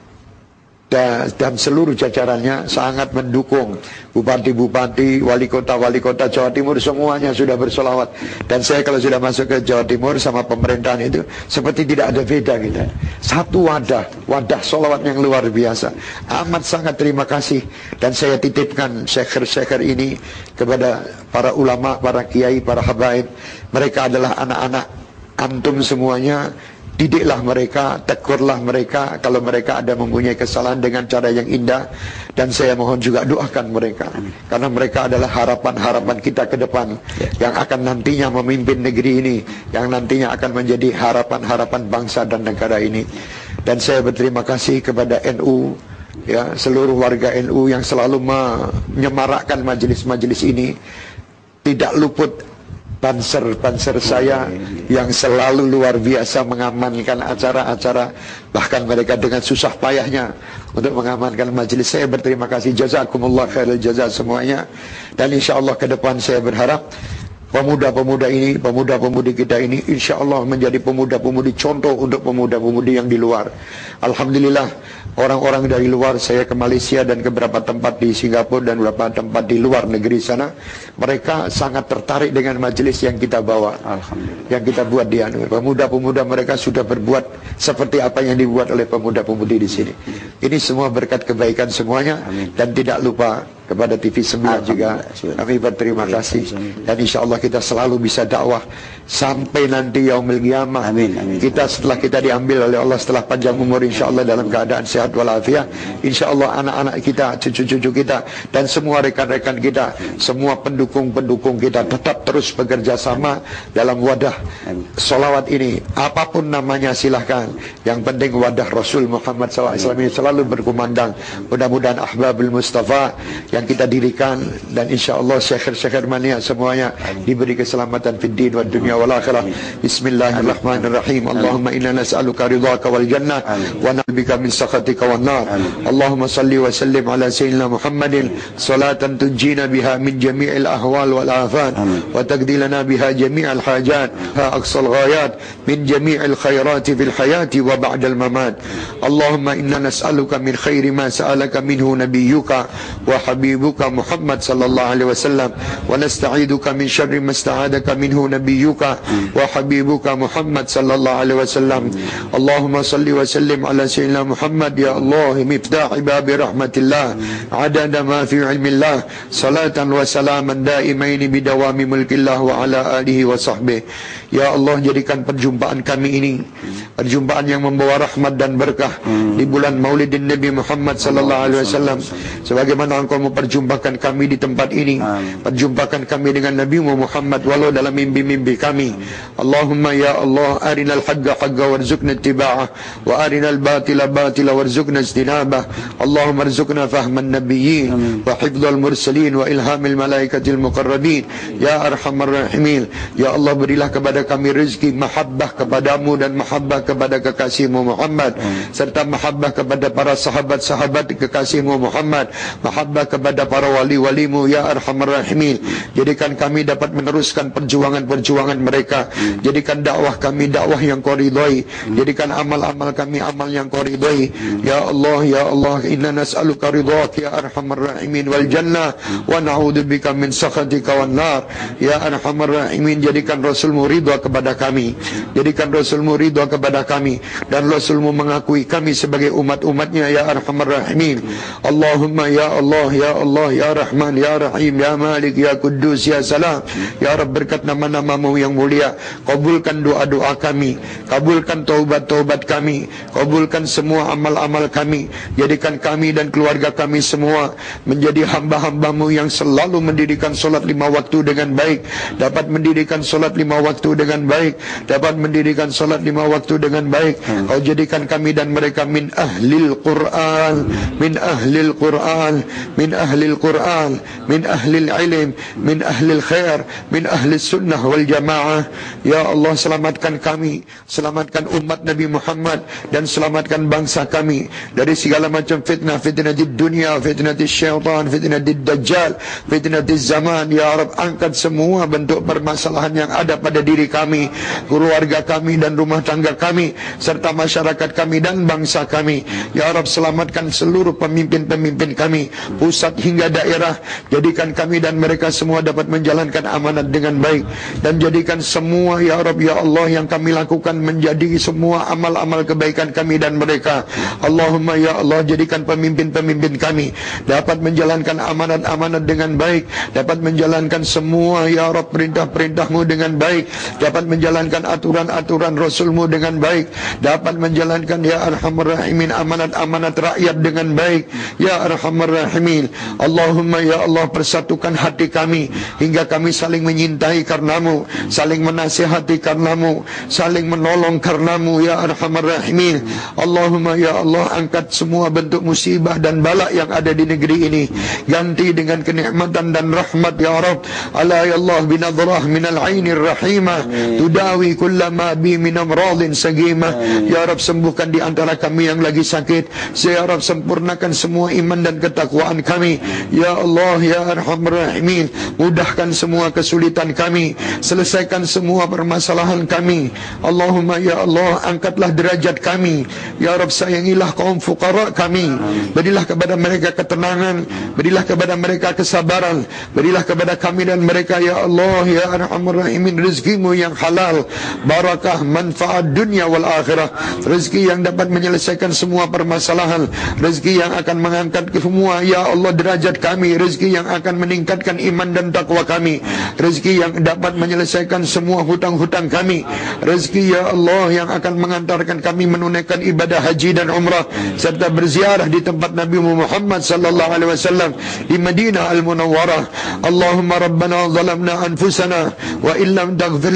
Dan, dan seluruh jajarannya sangat mendukung. Bupati-bupati, wali kota-wali kota Jawa Timur semuanya sudah bersolawat. Dan saya kalau sudah masuk ke Jawa Timur sama pemerintahan itu seperti tidak ada beda kita. Satu wadah, wadah solawat yang luar biasa. Amat sangat terima kasih. Dan saya titipkan syekhar-syekhar ini kepada para ulama, para kiai, para habaib. Mereka adalah anak-anak antum semuanya. Didiklah mereka, tegurlah mereka kalau mereka ada mempunyai kesalahan dengan cara yang indah. Dan saya mohon juga doakan mereka, karena mereka adalah harapan-harapan kita ke depan, yang akan nantinya memimpin negeri ini, yang nantinya akan menjadi harapan-harapan bangsa dan negara ini. Dan saya berterima kasih kepada N U, ya, seluruh warga N U yang selalu menyemarakkan majelis-majelis ini. Tidak luput panser-panser saya yang selalu luar biasa mengamankan acara-acara, bahkan mereka dengan susah payahnya untuk mengamankan majelis. Saya berterima kasih, jazakumullah khairul jazaa semuanya. Dan insya Allah ke depan saya berharap pemuda-pemuda ini, pemuda-pemudi kita ini insya Allah menjadi pemuda-pemudi contoh untuk pemuda-pemudi yang di luar. Alhamdulillah, orang-orang dari luar, saya ke Malaysia dan ke beberapa tempat di Singapura dan beberapa tempat di luar negeri sana, mereka sangat tertarik dengan majelis yang kita bawa, alhamdulillah, yang kita buat di anu. Pemuda-pemuda mereka sudah berbuat seperti apa yang dibuat oleh pemuda-pemudi di sini. Ini semua berkat kebaikan semuanya. Amin. Dan tidak lupa kepada T V sembilan juga kami berterima kasih. Dan insya Allah kita selalu bisa dakwah sampai nanti yaumil qiyamah. Amin, amin. Kita setelah kita diambil oleh Allah setelah panjang umur insya Allah dalam keadaan sehat walafiat, insya Allah anak-anak kita, cucu-cucu kita, dan semua rekan-rekan kita, semua pendukung-pendukung kita tetap terus bekerja sama dalam wadah solawat ini. Apapun namanya silahkan, yang penting wadah Rasul Muhammad shallallahu alaihi wasallam ini selalu berkumandang. Mudah-mudahan Ahbabul Mustafa yang kita dirikan, dan insya Allah syekhir-syekhir mania semuanya diberi keselamatan fid din wa dunya wal akhirah. Bismillahirrahmanirrahim. Allahumma inna nas'aluka ridhaka wal jannah wa na'udzubika min sakhatika wan nar. Allahumma salli wa sallim ala sayyidina Muhammadin salatan tunjina biha min jami'il ahwal wal afat wa taqdi lana biha jami'al hajat ha aqsal ghayat min jami'il khairati fil hayati wa ba'dal mamat. Allahumma inna nas'aluka min khairi ma sa'alaka minhu nabiyyuka wa habibuka Muhammad sallallahu alaihi wasallam wa nasta'iduka min syarri ma sta'adaka minhu nabiyyuka wa habibuka Muhammad sallallahu alaihi wasallam. Allahumma salli wa sallim ala sayyidina Muhammad ya Allah miftah babi rahmatillah adada ma fi ilmillah salatan wa salaman daimaini bidawami mulkillah wa ala alihi wa sahbihi. Ya Allah, jadikan perjumpaan kami ini perjumpaan yang membawa rahmat dan berkah hmm. di bulan Maulidin Nabi Muhammad sallallahu alaihi wasallam, sebagaimana Engkau memperjumpakan kami di tempat ini. Amin. Perjumpakan kami dengan Nabi Muhammad walau dalam mimpi-mimpi kami. Allahumma ya Allah, arinal haqqa haqqa warzuqna ittiba'ah wa arinal batila batila warzuqna ijtinabah. Allahumma arzuqna fahman nabiyyin wa hifdzal mursalin wa ilhamil malaikatil muqarrabin ya arhamar rahimin. Ya Allah, berilah kepada kami rezeki mahabbah kepadamu dan mahabbah kepada kekasihmu Muhammad, hmm. serta mahabbah kepada para sahabat-sahabat kekasihmu Muhammad, mahabbah kepada para wali-walimu ya arhamar rahimin. Jadikan kami dapat meneruskan perjuangan-perjuangan mereka. hmm. Jadikan dakwah kami dakwah yang Kau ridhai. hmm. Jadikan amal-amal kami amal yang Kau ridhai. hmm. Ya Allah, ya Allah, inna nas'aluka ridhaka ya arhamar rahimin wal jannah wa na'udzubika min sakhatika wan nar ya arhamar rahimin. Jadikan Rasulmu ridha kepada kami, jadikan Rasulmu ridha kepada kami, dan Rasulmu mengakui kami sebagai umat-umatnya ya arhamar rahimin. Allahumma ya Allah, ya Allah, ya Rahman, ya Rahim, ya Malik, ya Quddus, ya Salam. Ya Rabb, berkat nama-namamu yang mulia, kabulkan doa-doa kami, kabulkan taubat-taubat kami, kabulkan semua amal-amal kami. Jadikan kami dan keluarga kami semua menjadi hamba-hambamu yang selalu mendirikan solat lima waktu dengan baik, dapat mendirikan solat lima waktu dengan baik, dapat mendirikan solat lima waktu dengan baik. hmm. Kau jadikan kami dan mereka min ahlil Quran, min ahlil Quran, min ahlil Quran, min ahlil ilm, min ahlil khair, min ahlil sunnah wal jamaah. Ya Allah, selamatkan kami, selamatkan umat Nabi Muhammad, dan selamatkan bangsa kami dari segala macam fitnah, fitnah di dunia, fitnah di syaitan, fitnah di dajjal, fitnah di zaman. Ya Rabb, angkat semua bentuk permasalahan yang ada pada diri kami, keluarga kami dan rumah tangga kami, serta masyarakat kami dan bangsa kami. Ya Rabb, selamatkan seluruh pemimpin-pemimpin kami, pusat hingga daerah. Jadikan kami dan mereka semua dapat menjalankan amanat dengan baik, dan jadikan semua ya Rabb ya Allah yang kami lakukan menjadi semua amal-amal kebaikan kami dan mereka. Allahumma ya Allah, jadikan pemimpin-pemimpin kami dapat menjalankan amanat-amanat dengan baik, dapat menjalankan semua ya Rabb perintah-perintahmu dengan baik, dapat menjalankan aturan-aturan Rasulmu dengan baik, dapat menjalankan ya arhamar rahimin amanat-amanat rakyat dengan baik ya arhamar rahimin. Allahumma ya Allah, persatukan hati kami hingga kami saling menyintai karenamu, saling menasihati karenamu, saling menolong karenamu ya arhamar rahimin. Allahumma ya Allah, angkat semua bentuk musibah dan bala yang ada di negeri ini, ganti dengan kenikmatan dan rahmat ya Rabb. Ala ya Allah binadrah minal ainir rahimah tudawi kullama bi min amradin sagimah. Ya Rabb, sembuhkan di antara kami yang lagi sakit. Ya Rabb, sempurnakan semua iman dan ketakwaan kami ya Allah ya arhamar rahimin. Mudahkan semua kesulitan kami, selesaikan semua permasalahan kami. Allahumma ya Allah, angkatlah derajat kami ya Rabb. Sayangilah kaum fuqara kami, berilah kepada mereka ketenangan, berilah kepada mereka kesabaran, berilah kepada kami dan mereka ya Allah ya arhamar rahimin rezekimu yang halal, barakah, manfaat dunia wal akhirah, rezeki yang dapat menyelesaikan semua permasalahan, rezeki yang akan mengangkat semua ya Allah derajat kami, rezeki yang akan meningkatkan iman dan takwa kami, rezeki yang dapat menyelesaikan semua hutang-hutang kami, rezeki ya Allah yang akan mengantarkan kami menunaikan ibadah haji dan umrah serta berziarah di tempat Nabi Muhammad sallallahu alaihi wasallam di Madinah Al-Munawwarah. Allahumma rabbana zalamna anfusana wa illam taghfir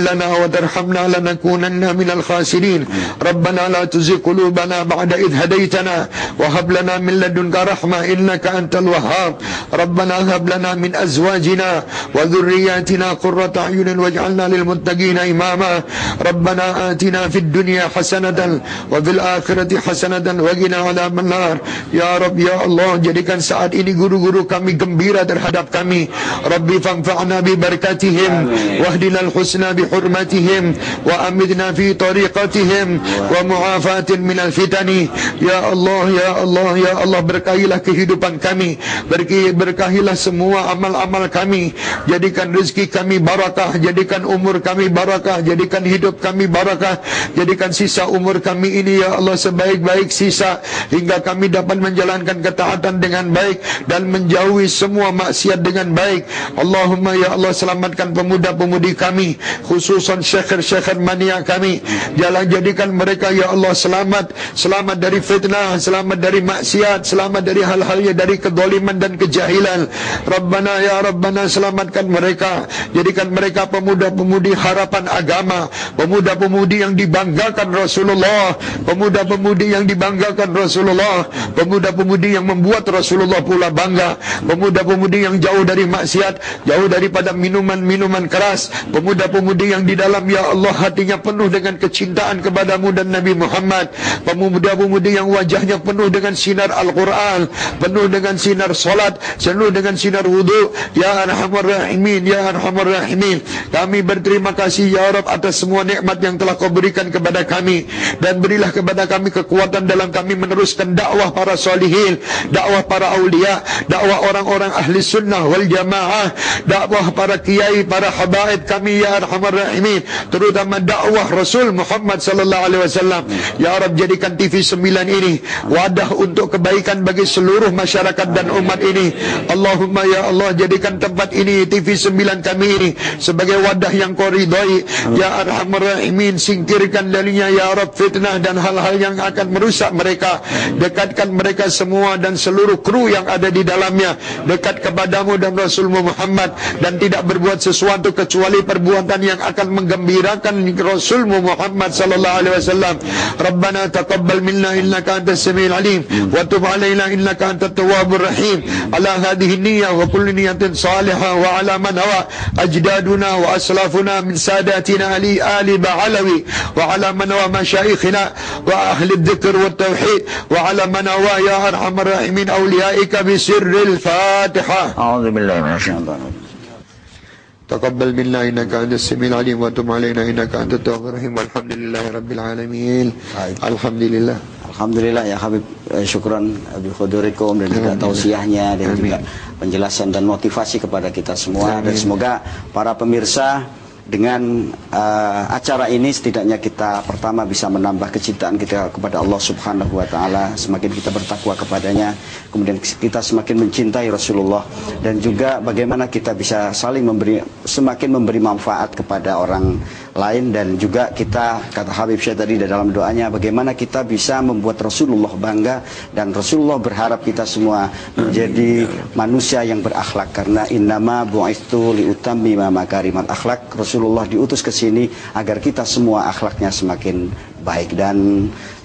lana wa tarhamna lanakunanna minal khasirin. Rabbana la tuzigh qulubana ba'da idh hadaitana wa hab lana min ladunka rahmah innaka antal wahhab. Rabbana hab lana min azwajina wa dhurriyyatina qurrata a'yunin waj'alna lil muttaqina imama. Rabbana atina fid dunya hasanatan wa fil akhirati hasanatan wa qina adzaban nar. Ya Rabb, ya Allah, jadikan saat ini guru-guru kami gembira terhadap kami. Rabbi fanfa'na bi barakatihim wahdinal husna bi hurmatihim wa amidna fi tariqatihim wa mu'afatin minal fitani. Ya Allah, ya Allah, ya Allah, berkahilah kehidupan kami, berkahilah semua amal-amal kami, jadikan rezeki kami barakah, jadikan umur kami barakah, jadikan hidup kami barakah, jadikan sisa umur kami ini ya Allah sebaik-baik sisa, hingga kami dapat menjalankan ketaatan dengan baik dan menjauhi semua maksiat dengan baik. Allahumma ya Allah, selamatkan pemuda-pemudi kami, khususan syekh-syekh mania kami. Jalan jadikan mereka ya Allah selamat, selamat dari fitnah, selamat dari maksiat, selamat dari hal-hal yang dari kedoliman dan kejahilan. Rabbana ya Rabbana, selamatkan mereka, jadikan mereka pemuda-pemudi harapan agama, pemuda-pemudi yang dibanggakan Rasulullah, pemuda-pemudi yang dibanggakan Rasulullah, pemuda-pemudi yang membuat Rasulullah pula bangga, pemuda-pemudi yang jauh dari maksiat, jauh daripada minuman-minuman keras, pemuda-pemudi yang di dalam ya Allah hatinya penuh dengan kecintaan kepadamu dan Nabi Muhammad, pemuda-pemudi yang wajahnya penuh dengan sinar Al-Quran, penuh dengan sinar solat, penuh dengan sinar wudu. Ya Arhamar Rahimin, ya Arhamar Rahimin, kami berterima kasih ya Rabb atas semua nikmat yang telah kau berikan kepada kami, dan berilah kepada kami kekuatan dalam kami meneruskan dakwah para solihin, dakwah para aulia, dakwah orang-orang ahli sunnah wal jamaah, dakwah para kiai, para habaib kami ya Arhamar Rahimin, terutama dakwah Rasul Muhammad sallallahu alaihi wasallam. Ya Rabb, jadikan T V sembilan ini wadah untuk kebaikan bagi seluruh masyarakat dan umat ini. Allahumma ya Allah, jadikan tempat ini T V sembilan kami ini sebagai wadah yang kau ridhai ya Arhamar Rahimin. Singkirkan darinya ya Rabb fitnah dan hal-hal yang akan merusak mereka. Dekatkan mereka semua dan seluruh kru yang ada di dalamnya dekat kepadamu dan Rasulmu Muhammad, dan tidak berbuat sesuatu kecuali perbuatan yang akan menggembirakan Rasulmu Muhammad sallallahu alaihi wasallam. Rabbana taqabbal minna innaka antas samiul alim wa tub alaina innaka antat tawwabur rahim. Ala hadhihi niyyah wa kulli niyatin salihah wa ala man hawa ajdaduna wa aslafuna min sadatina ali ali ba'alawi wa ala man hawa masyayikhina wa ahli dzikr wa tauhid wa ala man hawa ya arhamar rahimin awliyaika bi sirril Fatihah. A'udzu billahi minasyaitonir rajim. Taqabbal minna innaka antas samiul alim wa tub alaina innaka antat tawwabur rahim. Walhamdulillahi rabbil alamin. Alhamdulillah. Alhamdulillah ya Habib, eh, syukran Abi Khudurikum dan juga tausiahnya dan juga penjelasan dan motivasi kepada kita semua. Dan semoga para pemirsa dengan uh, acara ini setidaknya kita pertama bisa menambah kecintaan kita kepada Allah Subhanahu wa taala, semakin kita bertakwa kepadanya, kemudian kita semakin mencintai Rasulullah, dan juga bagaimana kita bisa saling memberi, semakin memberi manfaat kepada orang lain, dan juga kita, kata Habib Syekh tadi dalam doanya, bagaimana kita bisa membuat Rasulullah bangga, dan Rasulullah berharap kita semua menjadi manusia yang berakhlak, karena innama bu'itsu liutammima makarimal akhlak. Rasulullah diutus ke sini agar kita semua akhlaknya semakin baik. Dan